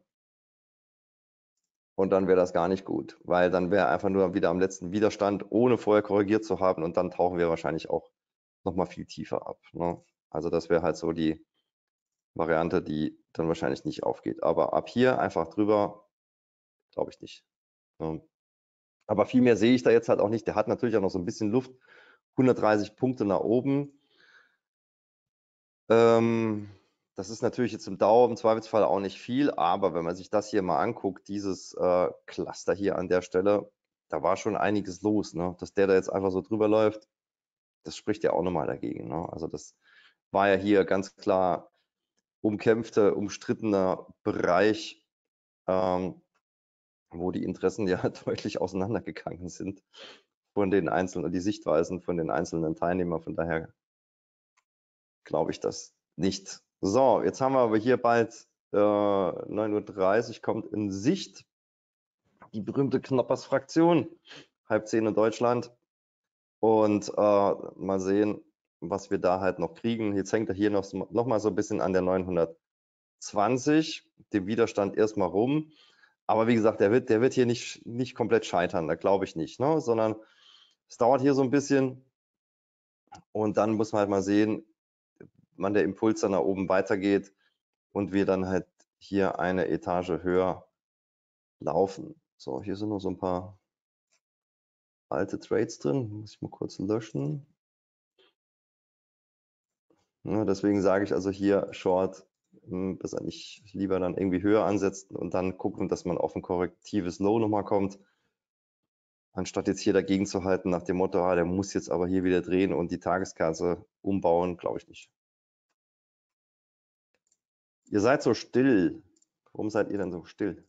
Und dann wäre das gar nicht gut, weil dann wäre er einfach nur wieder am letzten Widerstand, ohne vorher korrigiert zu haben. Und dann tauchen wir wahrscheinlich auch nochmal viel tiefer ab. Ne? Also das wäre halt so die Variante, die dann wahrscheinlich nicht aufgeht. Aber ab hier einfach drüber, glaube ich nicht. Ne? Aber viel mehr sehe ich da jetzt halt auch nicht. Der hat natürlich auch noch so ein bisschen Luft. hundertdreißig Punkte nach oben. Ähm, das ist natürlich jetzt im Dauer im Zweifelsfall auch nicht viel, aber wenn man sich das hier mal anguckt, dieses äh, Cluster hier an der Stelle, da war schon einiges los. Ne? Dass der da jetzt einfach so drüber läuft, das spricht ja auch nochmal dagegen. Ne? Also das war ja hier ganz klar umkämpfter, umstrittener Bereich, ähm, wo die Interessen ja deutlich auseinandergegangen sind von den einzelnen, die Sichtweisen von den einzelnen Teilnehmern. Von daher glaube ich das nicht. So, jetzt haben wir aber hier bald äh, neun Uhr dreißig, kommt in Sicht die berühmte Knoppers-Fraktion, halb zehn in Deutschland. Und äh, mal sehen, was wir da halt noch kriegen. Jetzt hängt er hier noch, noch mal so ein bisschen an der neunhundertzwanzig, dem Widerstand erstmal rum. Aber wie gesagt, der wird, der wird hier nicht, nicht komplett scheitern, da glaube ich nicht, ne? Sondern es dauert hier so ein bisschen und dann muss man halt mal sehen, wann der Impuls dann nach oben weitergeht und wir dann halt hier eine Etage höher laufen. So, hier sind noch so ein paar alte Trades drin, muss ich mal kurz löschen. Ja, deswegen sage ich also hier Short, besser nicht lieber dann irgendwie höher ansetzen und dann gucken, dass man auf ein korrektives Low nochmal kommt, anstatt jetzt hier dagegen zu halten nach dem Motto, ah, der muss jetzt aber hier wieder drehen und die Tageskerze umbauen, glaube ich nicht. Ihr seid so still. Warum seid ihr denn so still?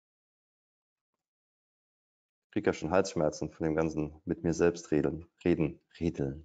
Ich kriege ja schon Halsschmerzen von dem ganzen mit mir selbst reden, reden, redeln.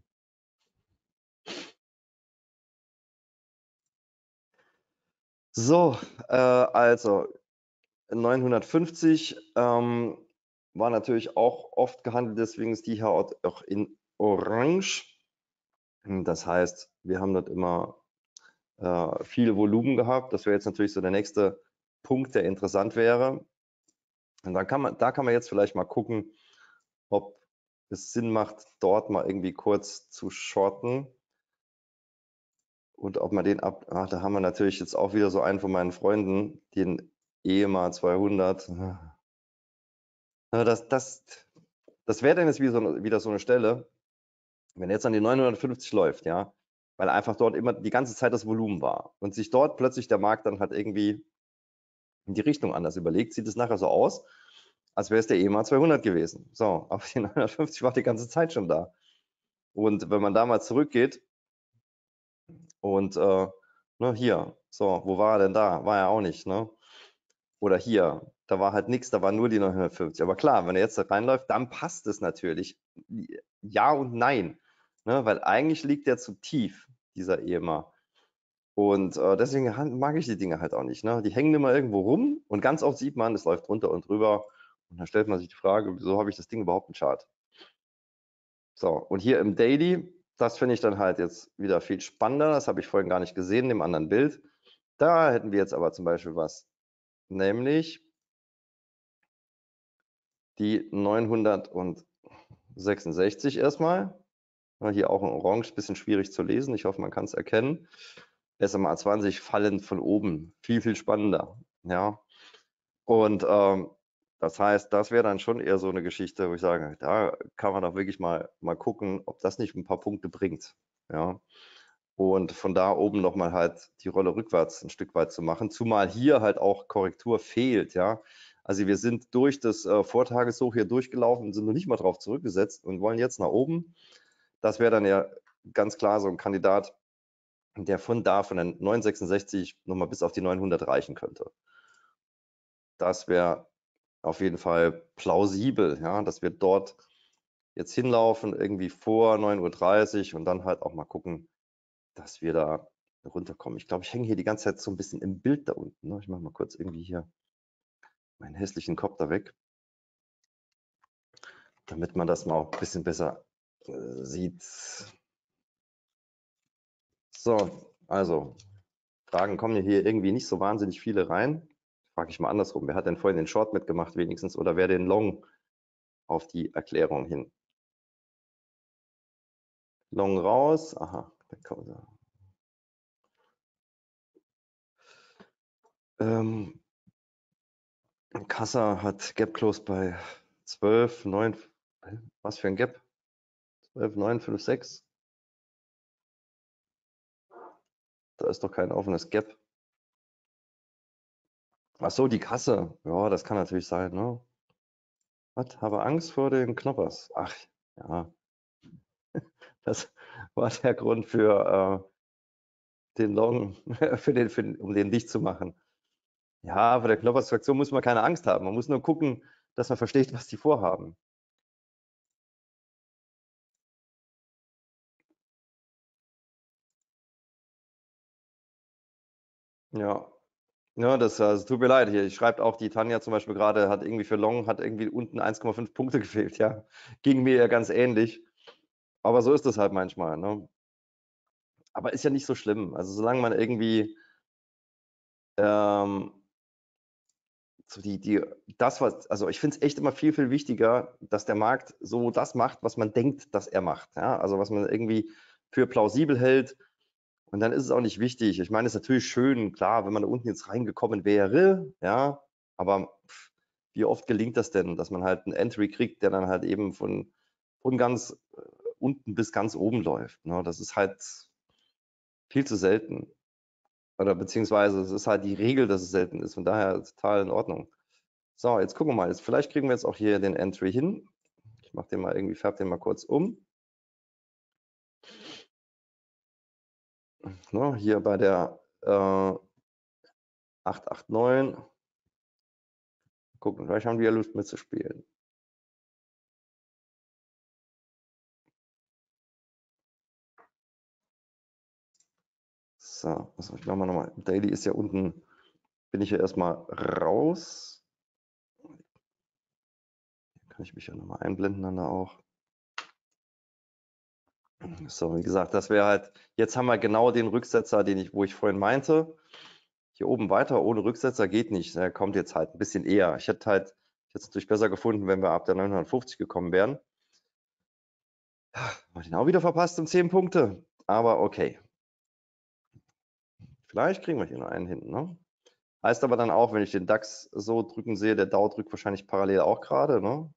So, äh, also neunhundertfünfzig ähm, war natürlich auch oft gehandelt, deswegen ist die hier auch in Orange. Das heißt, wir haben dort immer äh, viel Volumen gehabt. Das wäre jetzt natürlich so der nächste Punkt, der interessant wäre. Und dann kann man, da kann man jetzt vielleicht mal gucken, ob es Sinn macht, dort mal irgendwie kurz zu shorten. Und ob man den ab, ach, da haben wir natürlich jetzt auch wieder so einen von meinen Freunden, den E M A zweihundert. Das, das, das wäre dann jetzt wieder so, wieder so eine Stelle, wenn jetzt an die neunhundertfünfzig läuft, ja, weil einfach dort immer die ganze Zeit das Volumen war und sich dort plötzlich der Markt dann halt irgendwie in die Richtung anders überlegt, sieht es nachher so aus, als wäre es der E M A zweihundert gewesen. So, aber die neunhundertfünfzig war die ganze Zeit schon da. Und wenn man da mal zurückgeht und äh, ne, hier, so, wo war er denn da? War er auch nicht, ne? Oder hier, da war halt nichts, da war nur die neunhundertfünfzig. Aber klar, wenn er jetzt da reinläuft, dann passt es natürlich. Ja und nein, ne? Weil eigentlich liegt der zu tief, dieser E M A. Und äh, deswegen han- mag ich die Dinge halt auch nicht. Ne? Die hängen immer irgendwo rum und ganz oft sieht man, es läuft runter und drüber. Und dann stellt man sich die Frage, wieso habe ich das Ding überhaupt im Chart? So, und hier im Daily, das finde ich dann halt jetzt wieder viel spannender. Das habe ich vorhin gar nicht gesehen in dem anderen Bild. Da hätten wir jetzt aber zum Beispiel was, nämlich die neunhundertsechsundsechzig erstmal. Ja, hier auch in Orange, bisschen schwierig zu lesen. Ich hoffe, man kann es erkennen. S M A zwanzig fallend von oben, viel, viel spannender. Ja, und ähm, das heißt, das wäre dann schon eher so eine Geschichte, wo ich sage, da kann man doch wirklich mal, mal gucken, ob das nicht ein paar Punkte bringt. Ja, und von da oben nochmal halt die Rolle rückwärts ein Stück weit zu machen, zumal hier halt auch Korrektur fehlt. Ja, also wir sind durch das äh, Vortageshoch hier durchgelaufen und sind noch nicht mal drauf zurückgesetzt und wollen jetzt nach oben. Das wäre dann ja ganz klar so ein Kandidat, der von da, von den neunhundertsechsundsechzig nochmal bis auf die neunhundert reichen könnte. Das wäre auf jeden Fall plausibel, ja, dass wir dort jetzt hinlaufen, irgendwie vor neun Uhr dreißig und dann halt auch mal gucken, dass wir da runterkommen. Ich glaube, ich hänge hier die ganze Zeit so ein bisschen im Bild da unten. Ne? Ich mache mal kurz irgendwie hier meinen hässlichen Kopf da weg, damit man das mal auch ein bisschen besser äh, sieht. So, also Fragen kommen hier irgendwie nicht so wahnsinnig viele rein. Frage ich mal andersrum. Wer hat denn vorhin den Short mitgemacht wenigstens oder wer den Long auf die Erklärung hin? Long raus. Aha, da kommt er. Ähm, Kassa hat Gap Close bei zwölf, neun. Was für ein Gap? zwölf, neun, fünf, sechs. Da ist doch kein offenes Gap. Ach so, die Kasse. Ja, das kann natürlich sein, ne? Was? Habe Angst vor den Knoppers. Ach, ja. Das war der Grund für äh, den Long, für den, für den, um den dicht zu machen. Ja, vor der Knoppers-Fraktion muss man keine Angst haben. Man muss nur gucken, dass man versteht, was die vorhaben. Ja, ja, das also, tut mir leid hier. Ich schreibe auch, die Tanja zum Beispiel gerade hat irgendwie für Long, hat irgendwie unten eins Komma fünf Punkte gefehlt. Ja, ging mir ja ganz ähnlich. Aber so ist es halt manchmal. Ne? Aber ist ja nicht so schlimm. Also solange man irgendwie ähm, so die, die, das, was, also ich finde es echt immer viel, viel wichtiger, dass der Markt so das macht, was man denkt, dass er macht. Ja? Also was man irgendwie für plausibel hält. Und dann ist es auch nicht wichtig. Ich meine, es ist natürlich schön, klar, wenn man da unten jetzt reingekommen wäre, ja, aber pff, wie oft gelingt das denn, dass man halt einen Entry kriegt, der dann halt eben von, von ganz äh, unten bis ganz oben läuft. Ne? Das ist halt viel zu selten. Oder beziehungsweise es ist halt die Regel, dass es selten ist. Von daher total in Ordnung. So, jetzt gucken wir mal. Jetzt, vielleicht kriegen wir jetzt auch hier den Entry hin. Ich mache den mal irgendwie, färbe den mal kurz um. Ne, hier bei der äh, acht acht neun. Gucken, vielleicht haben die ja Lust mitzuspielen. So, also ich mache mal nochmal. Daily ist ja unten, bin ich ja erstmal raus. Kann ich mich ja nochmal einblenden dann da auch. So, wie gesagt, das wäre halt, jetzt haben wir genau den Rücksetzer, den ich, wo ich vorhin meinte. Hier oben weiter ohne Rücksetzer geht nicht. Der kommt jetzt halt ein bisschen eher. Ich hätte halt, ich hätte es natürlich besser gefunden, wenn wir ab der neunhundertfünfzig gekommen wären. Haben wir den auch wieder verpasst um zehn Punkte. Aber okay. Vielleicht kriegen wir hier noch einen hin. Ne? Heißt aber dann auch, wenn ich den DAX so drücken sehe, der Dow drückt wahrscheinlich parallel auch gerade. Ne?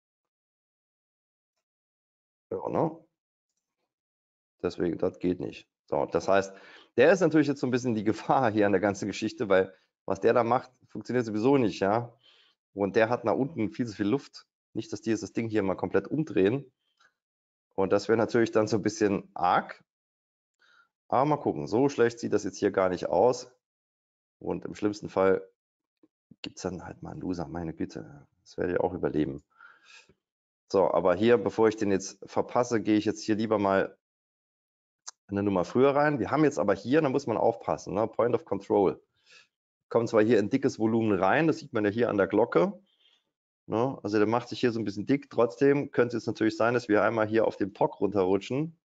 Ja, ne? Deswegen, das geht nicht. So, das heißt, der ist natürlich jetzt so ein bisschen die Gefahr hier an der ganzen Geschichte, weil was der da macht, funktioniert sowieso nicht, ja. Und der hat nach unten viel zu viel Luft. Nicht, dass die jetzt das Ding hier mal komplett umdrehen. Und das wäre natürlich dann so ein bisschen arg. Aber mal gucken, so schlecht sieht das jetzt hier gar nicht aus. Und im schlimmsten Fall gibt es dann halt mal einen Loser, meine Güte. Das werde ich auch überleben. So, aber hier, bevor ich den jetzt verpasse, gehe ich jetzt hier lieber mal eine Nummer früher rein. Wir haben jetzt aber hier, da muss man aufpassen, ne? Point of Control. Kommt zwar hier in dickes Volumen rein, das sieht man ja hier an der Glocke. Ne? Also der macht sich hier so ein bisschen dick. Trotzdem könnte es natürlich sein, dass wir einmal hier auf den P O C runterrutschen.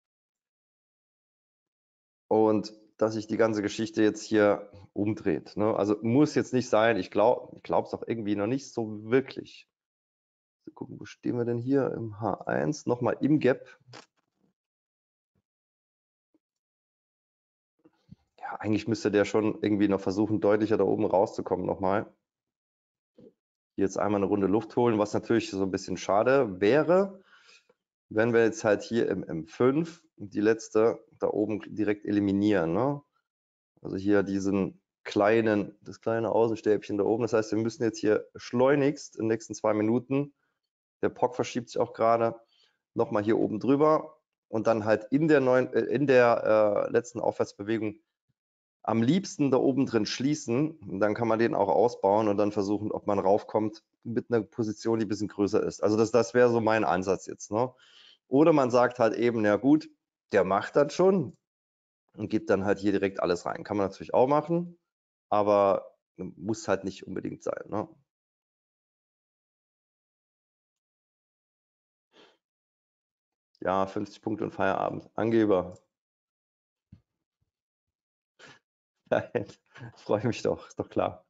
Und dass sich die ganze Geschichte jetzt hier umdreht. Ne? Also muss jetzt nicht sein. Ich glaube ich glaube es auch irgendwie noch nicht so wirklich. So, gucken, wo stehen wir denn hier im H eins? Nochmal im Gap. Ja, eigentlich müsste der schon irgendwie noch versuchen, deutlicher da oben rauszukommen nochmal. Hier jetzt einmal eine Runde Luft holen, was natürlich so ein bisschen schade wäre, wenn wir jetzt halt hier im M fünf die letzte da oben direkt eliminieren. Ne? Also hier diesen kleinen, das kleine Außenstäbchen da oben. Das heißt, wir müssen jetzt hier schleunigst in den nächsten zwei Minuten, der P O C verschiebt sich auch gerade, nochmal hier oben drüber und dann halt in der neuen, äh, in der äh, letzten Aufwärtsbewegung am liebsten da oben drin schließen. Und dann kann man den auch ausbauen und dann versuchen, ob man raufkommt mit einer Position, die ein bisschen größer ist. Also das, das wäre so mein Ansatz jetzt. Ne? Oder man sagt halt eben, na gut, der macht das schon und gibt dann halt hier direkt alles rein. Kann man natürlich auch machen, aber muss halt nicht unbedingt sein. Ne? Ja, fünfzig Punkte und Feierabend. Angeber. Nein, freue mich doch, ist doch klar.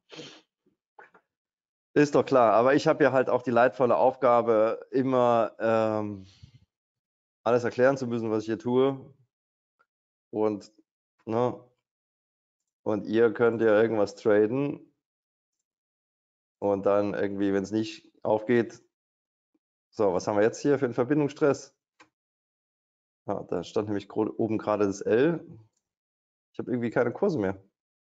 Ist doch klar, aber ich habe ja halt auch die leidvolle Aufgabe, immer ähm, alles erklären zu müssen, was ich hier tue. Und, ne, und ihr könnt ja irgendwas traden und dann irgendwie, wenn es nicht aufgeht, so, was haben wir jetzt hier für einen Verbindungsstress? Ja, da stand nämlich oben gerade das L. Ich habe irgendwie keine Kurse mehr.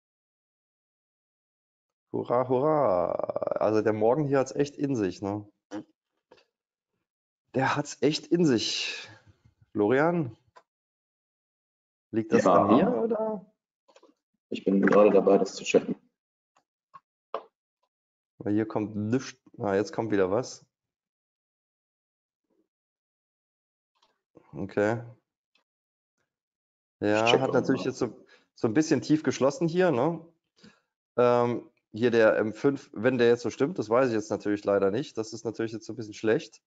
Hurra, hurra. Also der Morgen hier hat es echt in sich. Ne? Der hat es echt in sich. Florian, liegt das Ja. an mir oder? Ich bin gerade dabei, das zu checken. Weil hier kommt nichts. Ah, jetzt kommt wieder was. Okay. Ja, hat natürlich jetzt so, so ein bisschen tief geschlossen hier. Ne? Ähm, hier der M fünf, wenn der jetzt so stimmt, das weiß ich jetzt natürlich leider nicht. Das ist natürlich jetzt so ein bisschen schlecht.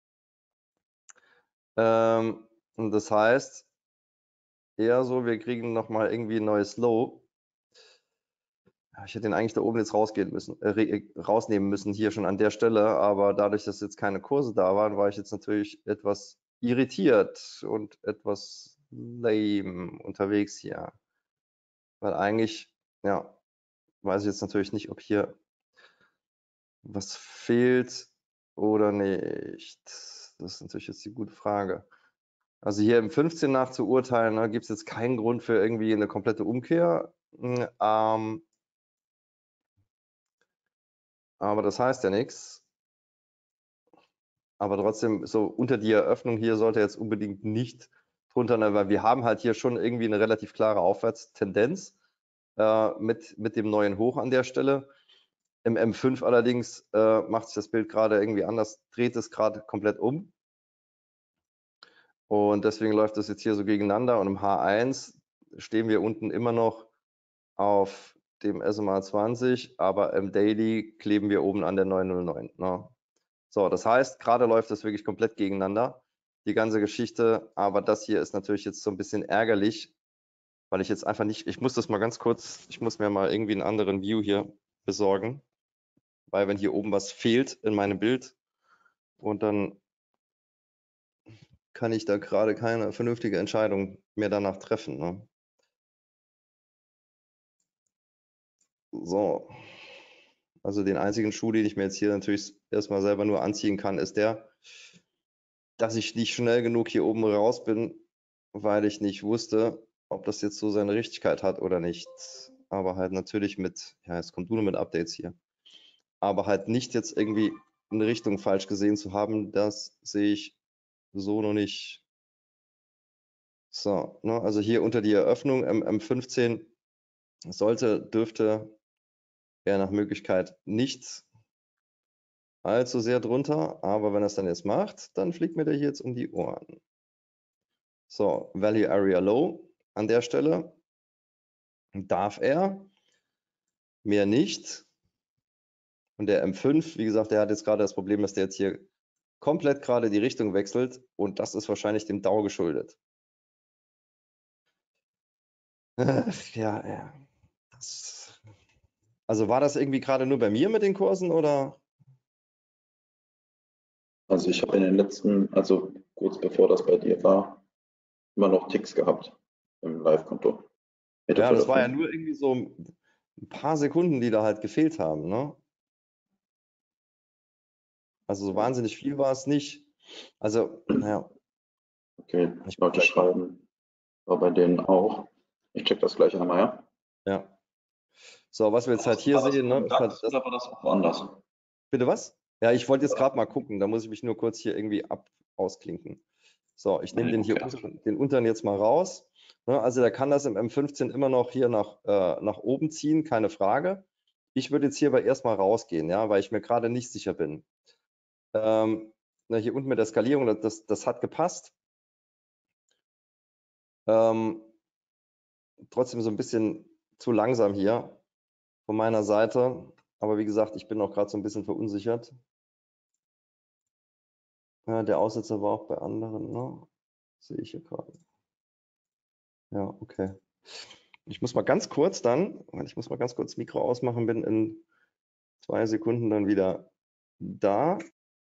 Ähm, und das heißt, eher so, wir kriegen nochmal irgendwie ein neues Low. Ich hätte den eigentlich da oben jetzt rausgehen müssen, äh, rausnehmen müssen, hier schon an der Stelle, aber dadurch, dass jetzt keine Kurse da waren, war ich jetzt natürlich etwas irritiert und etwas lame unterwegs hier. Weil eigentlich, ja, weiß ich jetzt natürlich nicht, ob hier was fehlt oder nicht. Das ist natürlich jetzt die gute Frage. Also hier im fünfzehn nach zu urteilen, ne, gibt es jetzt keinen Grund für irgendwie eine komplette Umkehr. Ähm, aber das heißt ja nichts. Aber trotzdem, so unter die Eröffnung hier sollte jetzt unbedingt nicht drunter, ne, weil wir haben halt hier schon irgendwie eine relativ klare Aufwärtstendenz äh, mit, mit dem neuen Hoch an der Stelle. Im M fünf allerdings äh, macht sich das Bild gerade irgendwie anders, dreht es gerade komplett um. Und deswegen läuft das jetzt hier so gegeneinander. Und im H eins stehen wir unten immer noch auf dem S M A zwanzig, aber im Daily kleben wir oben an der neun null neun. Ne? So, das heißt, gerade läuft das wirklich komplett gegeneinander, die ganze Geschichte. Aber das hier ist natürlich jetzt so ein bisschen ärgerlich, weil ich jetzt einfach nicht, ich muss das mal ganz kurz, ich muss mir mal irgendwie einen anderen View hier besorgen, weil wenn hier oben was fehlt in meinem Bild und dann kann ich da gerade keine vernünftige Entscheidung mehr danach treffen. Ne? So, also den einzigen Schuh, den ich mir jetzt hier natürlich erstmal selber nur anziehen kann, ist der, dass ich nicht schnell genug hier oben raus bin, weil ich nicht wusste, ob das jetzt so seine Richtigkeit hat oder nicht. Aber halt natürlich mit, ja, jetzt kommt du nur mit Updates hier. Aber halt nicht jetzt irgendwie eine Richtung falsch gesehen zu haben, das sehe ich so noch nicht. So, ne, also hier unter die Eröffnung M M fünfzehn sollte, dürfte er nach Möglichkeit nicht allzu sehr drunter, aber wenn er es dann jetzt macht, dann fliegt mir der hier jetzt um die Ohren. So, Value Area Low an der Stelle. Darf er, mehr nicht. Und der M fünf, wie gesagt, der hat jetzt gerade das Problem, dass der jetzt hier komplett gerade die Richtung wechselt und das ist wahrscheinlich dem D A O geschuldet. Äh, ja, ja. Das, also war das irgendwie gerade nur bei mir mit den Kursen oder? Also ich habe in den letzten, also kurz bevor das bei dir war, immer noch Ticks gehabt im Live-Konto. Ja, das war ja nur irgendwie so ein paar Sekunden, die da halt gefehlt haben, ne? Also so wahnsinnig viel war es nicht. Also, naja. Okay, Ich Leute schreiben, war bei denen auch. Ich check das gleich einmal, ja? Ja. So, was wir jetzt halt hier War das sehen, ne? im Ist halt DAX das, oder war das auch woanders? bitte was? Ja, ich wollte jetzt gerade mal gucken, da muss ich mich nur kurz hier irgendwie ab ausklinken. So, ich nehme Nee, den hier okay. unteren, den unteren jetzt mal raus. Ne, also der kann das im M fünfzehn immer noch hier nach, äh, nach oben ziehen, keine Frage. Ich würde jetzt hier aber erstmal rausgehen, ja, weil ich mir gerade nicht sicher bin. Ähm, na, hier unten mit der Skalierung, das, das, das hat gepasst. Ähm, trotzdem so ein bisschen zu langsam hier von meiner Seite. Aber wie gesagt, ich bin auch gerade so ein bisschen verunsichert. Ja, der Aussetzer war auch bei anderen, ne? Sehe ich hier gerade. Ja, okay. Ich muss mal ganz kurz dann, ich muss mal ganz kurz das Mikro ausmachen, bin in zwei Sekunden dann wieder da.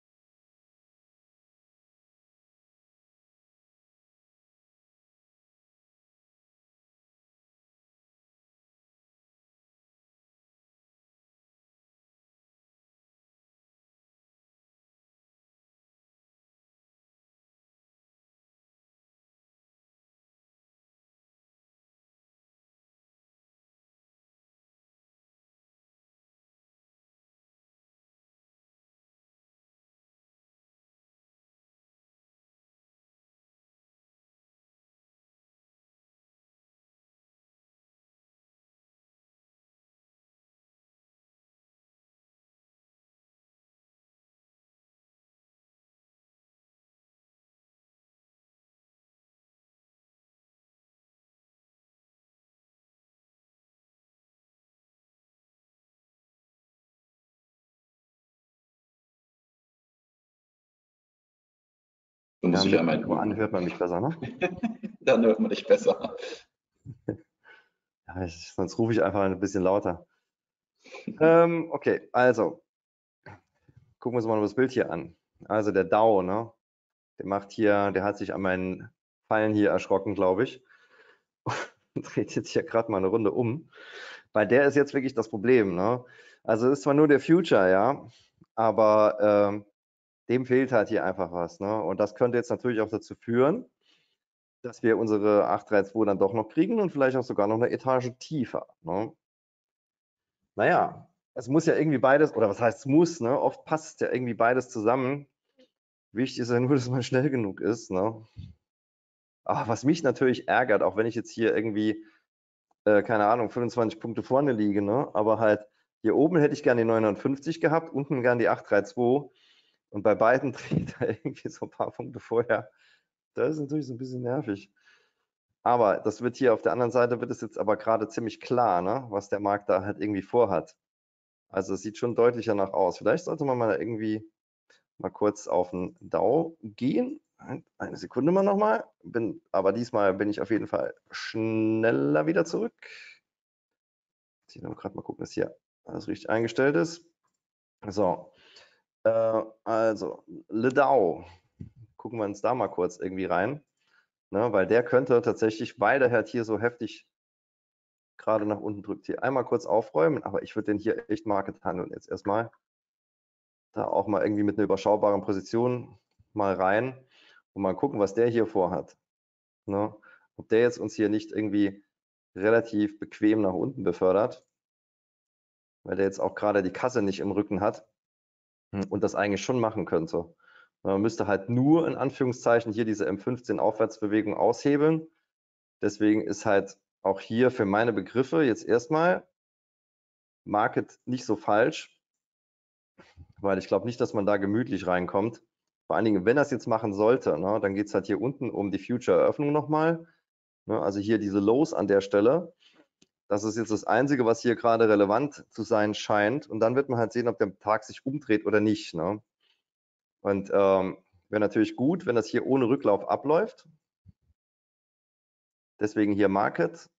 Du musst Ja, dich mit einmal Mikro an hört man mich besser, ne? Dann hört man dich besser. Ja, ich, sonst rufe ich einfach ein bisschen lauter. Ähm, okay, also gucken wir uns mal das Bild hier an. Also der D A O, ne? Der macht hier, der hat sich an meinen Pfeilen hier erschrocken, glaube ich. Und dreht jetzt hier gerade mal eine Runde um. Weil der ist jetzt wirklich das Problem, ne? Also es ist zwar nur der Future, ja, aber ähm, dem fehlt halt hier einfach was, ne? Und das könnte jetzt natürlich auch dazu führen, dass wir unsere acht drei zwei dann doch noch kriegen und vielleicht auch sogar noch eine Etage tiefer, ne? Naja, es muss ja irgendwie beides, oder was heißt es muss, ne? Oft passt ja irgendwie beides zusammen. Wichtig ist ja nur, dass man schnell genug ist, ne? Aber was mich natürlich ärgert, auch wenn ich jetzt hier irgendwie, äh, keine Ahnung, fünfundzwanzig Punkte vorne liege, ne? Aber halt hier oben hätte ich gerne die neunhundertfünfzig gehabt, unten gerne die acht drei zwei und bei beiden dreht er irgendwie so ein paar Punkte vorher. Das ist natürlich so ein bisschen nervig. Aber das wird hier auf der anderen Seite, wird es jetzt aber gerade ziemlich klar, ne? Was der Markt da halt irgendwie vorhat. Also es sieht schon deutlicher nach aus. Vielleicht sollte man mal irgendwie mal kurz auf den D A O gehen. Eine Sekunde mal nochmal. Bin, aber diesmal bin ich auf jeden Fall schneller wieder zurück. Ich muss gerade mal gucken, dass hier alles richtig eingestellt ist. So, äh, also Le D A O. Gucken wir uns da mal kurz irgendwie rein. Ne, weil der könnte tatsächlich, weil der halt hier so heftig gerade nach unten drückt, hier einmal kurz aufräumen. Aber ich würde den hier echt Market handeln jetzt erstmal. Da auch mal irgendwie mit einer überschaubaren Position mal rein und mal gucken, was der hier vorhat. Ne? Ob der jetzt uns hier nicht irgendwie relativ bequem nach unten befördert, weil der jetzt auch gerade die Kasse nicht im Rücken hat und das eigentlich schon machen könnte. Man müsste halt nur in Anführungszeichen hier diese M fünfzehn Aufwärtsbewegung aushebeln. Deswegen ist halt auch hier für meine Begriffe jetzt erstmal Market nicht so falsch, weil ich glaube nicht, dass man da gemütlich reinkommt. vor allen Dingen, wenn er es jetzt machen sollte, ne, dann geht es halt hier unten um die Future-Eröffnung nochmal. Ne, also hier diese Lows an der Stelle. Das ist jetzt das Einzige, was hier gerade relevant zu sein scheint. Und dann wird man halt sehen, ob der Tag sich umdreht oder nicht. Ne? Und ähm, wäre natürlich gut, wenn das hier ohne Rücklauf abläuft. Deswegen hier Market,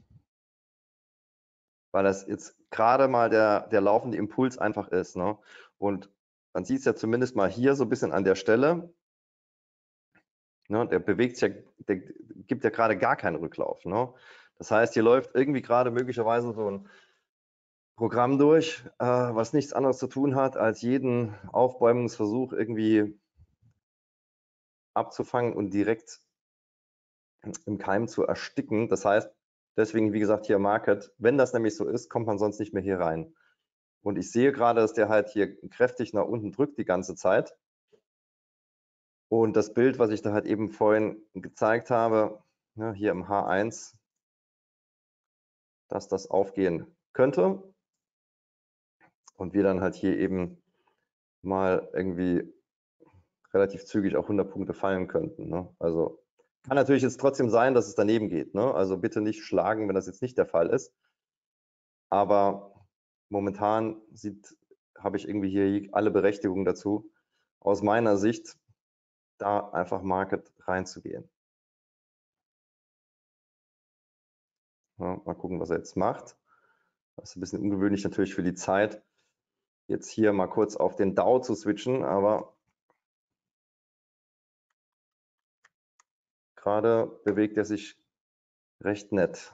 weil das jetzt gerade mal der, der laufende Impuls einfach ist. Ne? Und man sieht es ja zumindest mal hier so ein bisschen an der Stelle. Ne? Der bewegt sich ja, der gibt ja gerade gar keinen Rücklauf. Ne? Das heißt, hier läuft irgendwie gerade möglicherweise so ein Programm durch, äh, was nichts anderes zu tun hat, als jeden Aufbäumungsversuch irgendwie abzufangen und direkt im Keim zu ersticken. Das heißt, deswegen, wie gesagt, hier Market, wenn das nämlich so ist, kommt man sonst nicht mehr hier rein. Und ich sehe gerade, dass der halt hier kräftig nach unten drückt die ganze Zeit. Und das Bild, was ich da halt eben vorhin gezeigt habe, ne, hier im H eins, dass das aufgehen könnte. Und wir dann halt hier eben mal irgendwie relativ zügig auch hundert Punkte fallen könnten. Ne? Also kann natürlich jetzt trotzdem sein, dass es daneben geht. Ne? Also bitte nicht schlagen, wenn das jetzt nicht der Fall ist. Aber momentan habe ich irgendwie hier alle Berechtigung dazu, aus meiner Sicht da einfach Market reinzugehen. Ja, mal gucken, was er jetzt macht. Das ist ein bisschen ungewöhnlich natürlich für die Zeit, jetzt hier mal kurz auf den Dow zu switchen, aber gerade bewegt er sich recht nett.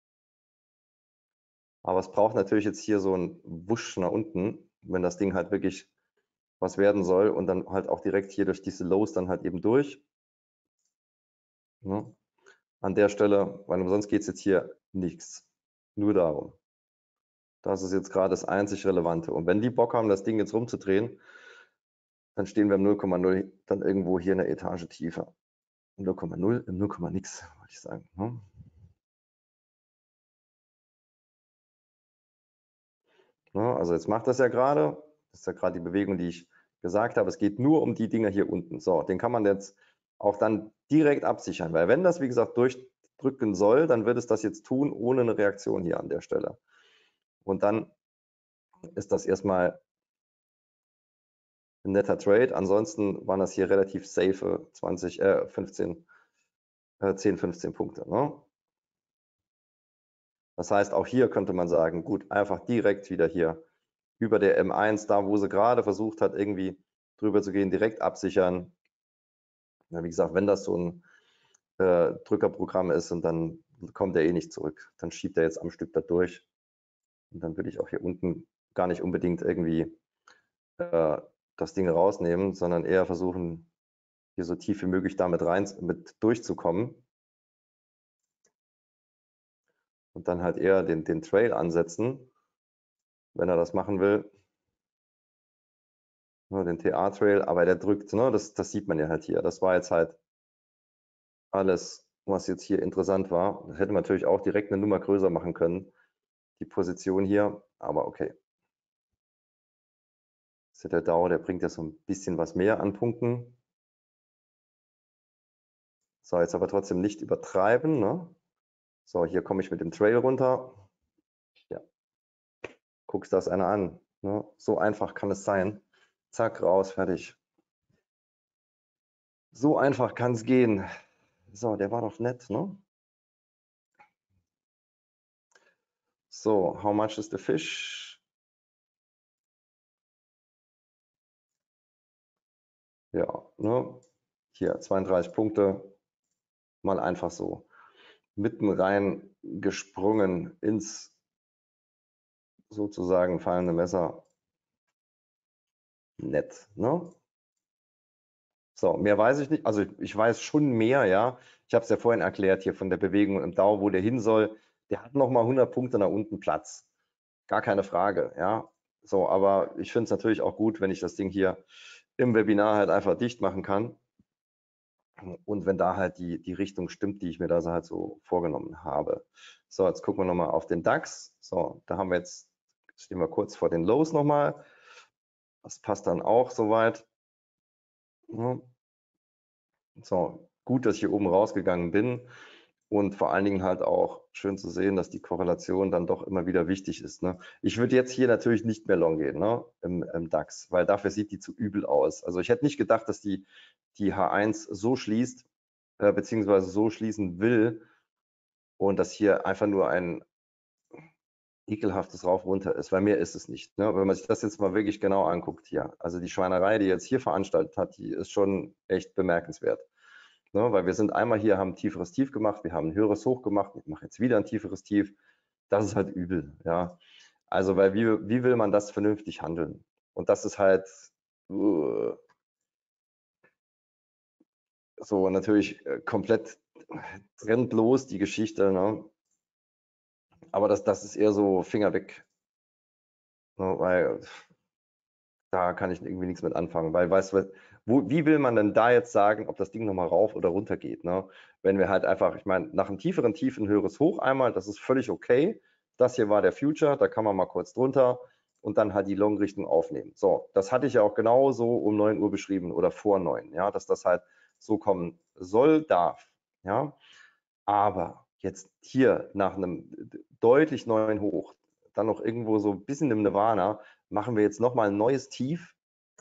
Aber es braucht natürlich jetzt hier so einen Wusch nach unten, wenn das Ding halt wirklich was werden soll und dann halt auch direkt hier durch diese Lows dann halt eben durch. Ja, an der Stelle, weil sonst geht es jetzt hier nichts. Nur darum. Das ist jetzt gerade das einzig Relevante. Und wenn die Bock haben, das Ding jetzt rumzudrehen, dann stehen wir im null Komma null dann irgendwo hier in der Etage tiefer. null Komma null, im null Komma nix, wollte ich sagen. Ne? Ja, also jetzt macht das ja gerade. Das ist ja gerade die Bewegung, die ich gesagt habe. Es geht nur um die Dinger hier unten. So, den kann man jetzt auch dann direkt absichern, weil wenn das, wie gesagt, durchdrücken soll, dann wird es das jetzt tun, ohne eine Reaktion hier an der Stelle. Und dann ist das erstmal ein netter Trade. Ansonsten waren das hier relativ safe zwanzig, äh, fünfzehn, äh, zehn, fünfzehn Punkte. Ne? Das heißt, auch hier könnte man sagen, gut, einfach direkt wieder hier über der M eins, da wo sie gerade versucht hat, irgendwie drüber zu gehen, direkt absichern. Ja, wie gesagt, wenn das so ein äh, Drückerprogramm ist und dann kommt er eh nicht zurück, dann schiebt er jetzt am Stück da durch. Und dann würde ich auch hier unten gar nicht unbedingt irgendwie äh, das Ding rausnehmen, sondern eher versuchen, hier so tief wie möglich damit rein mit durchzukommen. Und dann halt eher den, den Trail ansetzen, wenn er das machen will. Ne, den T A-Trail, aber der drückt, ne, das, das sieht man ja halt hier. Das war jetzt halt alles, was jetzt hier interessant war. Das hätte man natürlich auch direkt eine Nummer größer machen können, die Position hier, aber okay. Das ist ja der Dow, der bringt ja so ein bisschen was mehr an Punkten. So, jetzt aber trotzdem nicht übertreiben. Ne? So, hier komme ich mit dem Trail runter. Ja, guckst das einer an. Ne? So einfach kann es sein. Zack, raus, fertig. So einfach kann es gehen. So, der war doch nett, ne? So, how much is the fish? Ja, ne? Hier zweiunddreißig Punkte. Mal einfach so mitten rein gesprungen ins sozusagen fallende Messer. Nett, ne? So, mehr weiß ich nicht. Also ich, ich weiß schon mehr, ja. Ich habe es ja vorhin erklärt hier von der Bewegung im Dow, wo der hin soll. Der hat nochmal hundert Punkte nach unten Platz. Gar keine Frage, ja. So, aber ich finde es natürlich auch gut, wenn ich das Ding hier im Webinar halt einfach dicht machen kann. Und wenn da halt die, die Richtung stimmt, die ich mir da halt so vorgenommen habe. So, jetzt gucken wir nochmal auf den DAX. So, da haben wir jetzt, stehen wir kurz vor den Lows nochmal. Das passt dann auch soweit. Ja. So, gut, dass ich hier oben rausgegangen bin und vor allen Dingen halt auch schön zu sehen, dass die Korrelation dann doch immer wieder wichtig ist. Ne? Ich würde jetzt hier natürlich nicht mehr long gehen, ne? Im, im DAX, weil dafür sieht die zu übel aus. Also ich hätte nicht gedacht, dass die, die H eins so schließt, äh, beziehungsweise so schließen will und dass hier einfach nur ein ekelhaftes Rauf runter ist, weil mehr ist es nicht. Ne? Wenn man sich das jetzt mal wirklich genau anguckt hier, also die Schweinerei, die jetzt hier veranstaltet hat, die ist schon echt bemerkenswert. Ne? Weil wir sind einmal hier, haben ein tieferes Tief gemacht, wir haben ein höheres Hoch gemacht, ich mache jetzt wieder ein tieferes Tief. Das ist halt übel. Ja? Also, weil wie, wie will man das vernünftig handeln? Und das ist halt uh, so natürlich äh, komplett trendlos, die Geschichte. Ne? Aber das, das ist eher so Finger weg. Ne? Weil da kann ich irgendwie nichts mit anfangen, weil weißt du, wo, wie will man denn da jetzt sagen, ob das Ding nochmal rauf oder runter geht, ne? Wenn wir halt einfach, ich meine, nach einem tieferen Tief ein höheres Hoch einmal, das ist völlig okay. Das hier war der Future, da kann man mal kurz drunter und dann halt die Long-Richtung aufnehmen. So, das hatte ich ja auch genauso um neun Uhr beschrieben oder vor neun, ja, dass das halt so kommen soll, darf, ja. Aber jetzt hier nach einem deutlich neuen Hoch, dann noch irgendwo so ein bisschen im Nirvana, machen wir jetzt nochmal ein neues Tief.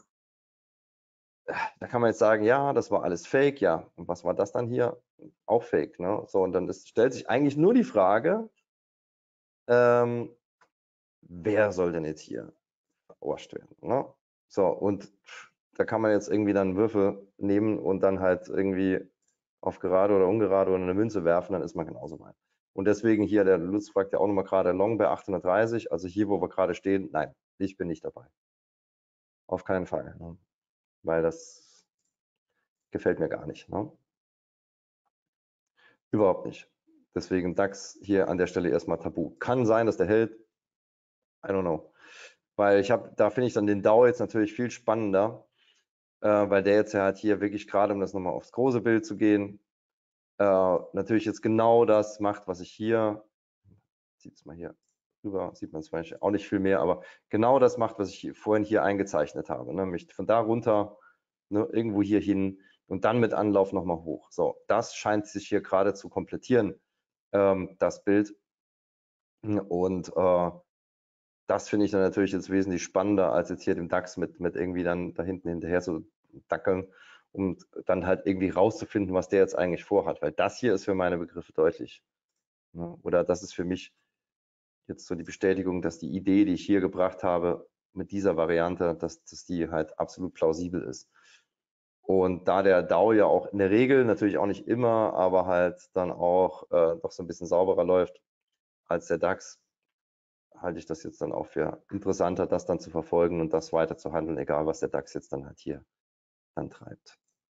Da kann man jetzt sagen, ja, das war alles Fake, ja. Und was war das dann hier? Auch Fake, ne? So, und dann ist, stellt sich eigentlich nur die Frage, ähm, wer soll denn jetzt hier verarscht werden, ne? So, und da kann man jetzt irgendwie dann Würfel nehmen und dann halt irgendwie auf gerade oder ungerade oder eine Münze werfen, dann ist man genauso weit. Und deswegen hier, der Lutz fragt ja auch nochmal gerade Long bei achthundertdreißig, also hier, wo wir gerade stehen, nein, ich bin nicht dabei. Auf keinen Fall, ne? Weil das gefällt mir gar nicht, ne? Überhaupt nicht. Deswegen DAX hier an der Stelle erstmal tabu. Kann sein, dass der hält. I don't know. Weil ich habe, da finde ich dann den Dow jetzt natürlich viel spannender, äh, weil der jetzt ja halt hier wirklich gerade, um das nochmal aufs große Bild zu gehen, äh, natürlich jetzt genau das macht, was ich hier, sieht es mal hier rüber, sieht man zwar auch nicht viel mehr, aber genau das macht, was ich hier, vorhin hier eingezeichnet habe. Ne? Nämlich von da runter, ne, irgendwo hier hin und dann mit Anlauf nochmal hoch. So, das scheint sich hier gerade zu komplettieren, ähm, das Bild. Und äh, das finde ich dann natürlich jetzt wesentlich spannender, als jetzt hier dem DAX mit, mit irgendwie dann da hinten hinterher zu dackeln, um dann halt irgendwie rauszufinden, was der jetzt eigentlich vorhat. Weil das hier ist für meine Begriffe deutlich. Ne? Oder das ist für mich jetzt so die Bestätigung, dass die Idee, die ich hier gebracht habe, mit dieser Variante, dass, dass die halt absolut plausibel ist. Und da der Dow ja auch in der Regel, natürlich auch nicht immer, aber halt dann auch äh, doch so ein bisschen sauberer läuft als der DAX, halte ich das jetzt dann auch für interessanter, das dann zu verfolgen und das weiter zu handeln, egal was der DAX jetzt dann halt hier dann treibt.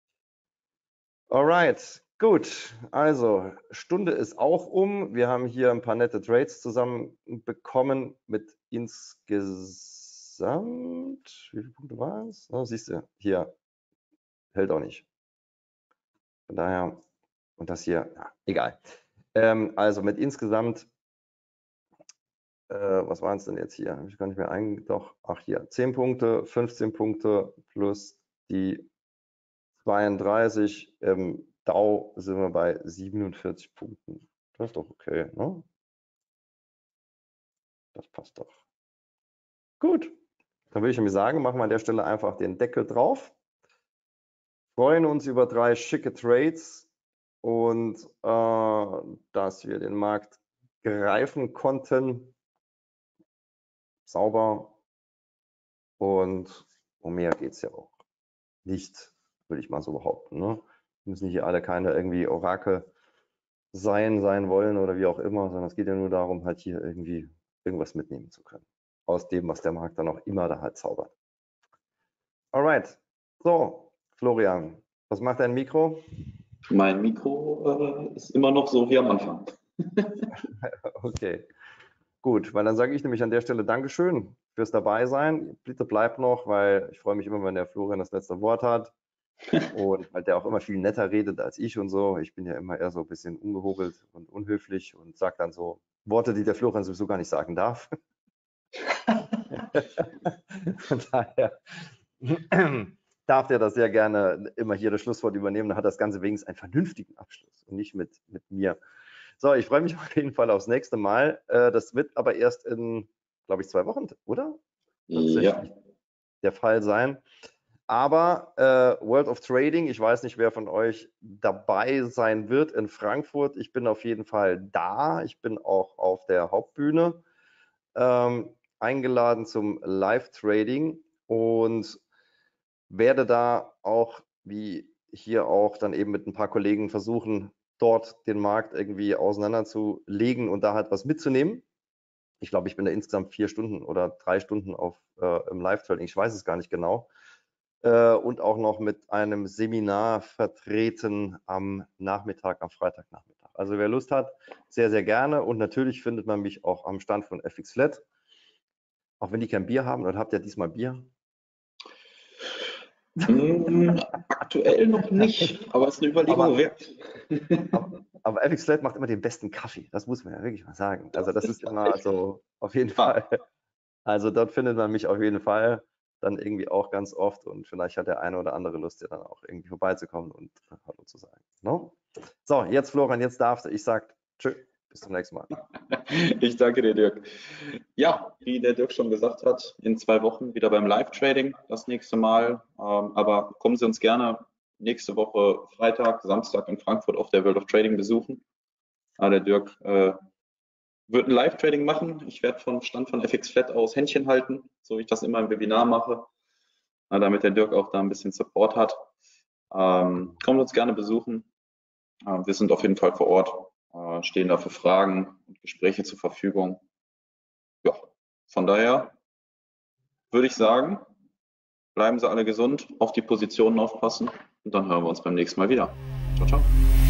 Alright, gut. Also Stunde ist auch um. Wir haben hier ein paar nette Trades zusammen bekommen mit insgesamt, wie viele Punkte waren es? Oh, siehst du, hier hält auch nicht. Von daher, und das hier, ja, egal. Ähm, also mit insgesamt Äh, was waren es denn jetzt hier? Habe ich gar nicht mehr ein, doch, ach hier, zehn Punkte, fünfzehn Punkte plus die zweiunddreißig. Im Dow sind wir bei siebenundvierzig Punkten. Das ist doch okay, ne? Das passt doch. Gut, dann würde ich nämlich sagen, machen wir an der Stelle einfach den Deckel drauf. Freuen uns über drei schicke Trades und äh, dass wir den Markt greifen konnten. Sauber. Und um mehr geht es ja auch nicht, würde ich mal so behaupten. Ne? Müssen hier alle keine irgendwie Orakel sein, sein wollen oder wie auch immer, sondern es geht ja nur darum, halt hier irgendwie irgendwas mitnehmen zu können. Aus dem, was der Markt dann auch immer da halt zaubert. Alright. So, Florian, was macht dein Mikro? Mein Mikro äh, ist immer noch so wie am Anfang. Okay. Gut, weil dann sage ich nämlich an der Stelle Dankeschön fürs Dabeisein. Bitte bleibt noch, weil ich freue mich immer, wenn der Florian das letzte Wort hat. Und weil der auch immer viel netter redet als ich und so. Ich bin ja immer eher so ein bisschen ungehobelt und unhöflich und sage dann so Worte, die der Florian sowieso gar nicht sagen darf. Von daher, darf der das sehr gerne immer hier das Schlusswort übernehmen. Dann hat das Ganze wenigstens einen vernünftigen Abschluss und nicht mit, mit mir. So, ich freue mich auf jeden Fall aufs nächste Mal. Das wird aber erst in, glaube ich, zwei Wochen, oder? Ja. Der Fall sein. Aber äh, World of Trading, ich weiß nicht, wer von euch dabei sein wird in Frankfurt. Ich bin auf jeden Fall da. Ich bin auch auf der Hauptbühne ähm, eingeladen zum Live-Trading und werde da auch, wie hier auch, dann eben mit ein paar Kollegen versuchen, dort den Markt irgendwie auseinanderzulegen und da halt was mitzunehmen. Ich glaube, ich bin da insgesamt vier Stunden oder drei Stunden auf, äh, im Live-Trading. Ich weiß es gar nicht genau. Äh, und auch noch mit einem Seminar vertreten am Nachmittag, am Freitagnachmittag. Also wer Lust hat, sehr, sehr gerne. Und natürlich findet man mich auch am Stand von F X Flat. Auch wenn die kein Bier haben, oder habt ihr diesmal Bier? Mm, aktuell noch nicht, aber es ist eine Überlegung aber, wert. aber, aber F X Flat macht immer den besten Kaffee, das muss man ja wirklich mal sagen. Also das ist immer so, auf jeden Fall. Also dort findet man mich auf jeden Fall dann irgendwie auch ganz oft und vielleicht hat der eine oder andere Lust, ja dann auch irgendwie vorbeizukommen und Hallo zu sagen. No? So, jetzt Florian, jetzt darfst du. Ich sage tschö, bis zum nächsten Mal. Ich danke dir, Dirk. Ja, wie der Dirk schon gesagt hat, in zwei Wochen wieder beim Live-Trading das nächste Mal. Aber kommen Sie uns gerne nächste Woche Freitag, Samstag in Frankfurt auf der World of Trading besuchen. Der Dirk äh, wird ein Live-Trading machen. Ich werde vom Stand von F X Flat aus Händchen halten, so wie ich das immer im Webinar mache, damit der Dirk auch da ein bisschen Support hat. Ähm, kommt uns gerne besuchen. Äh, wir sind auf jeden Fall vor Ort, äh, stehen da für Fragen und Gespräche zur Verfügung. Ja, von daher würde ich sagen, bleiben Sie alle gesund, auf die Positionen aufpassen und dann hören wir uns beim nächsten Mal wieder. Ciao, ciao.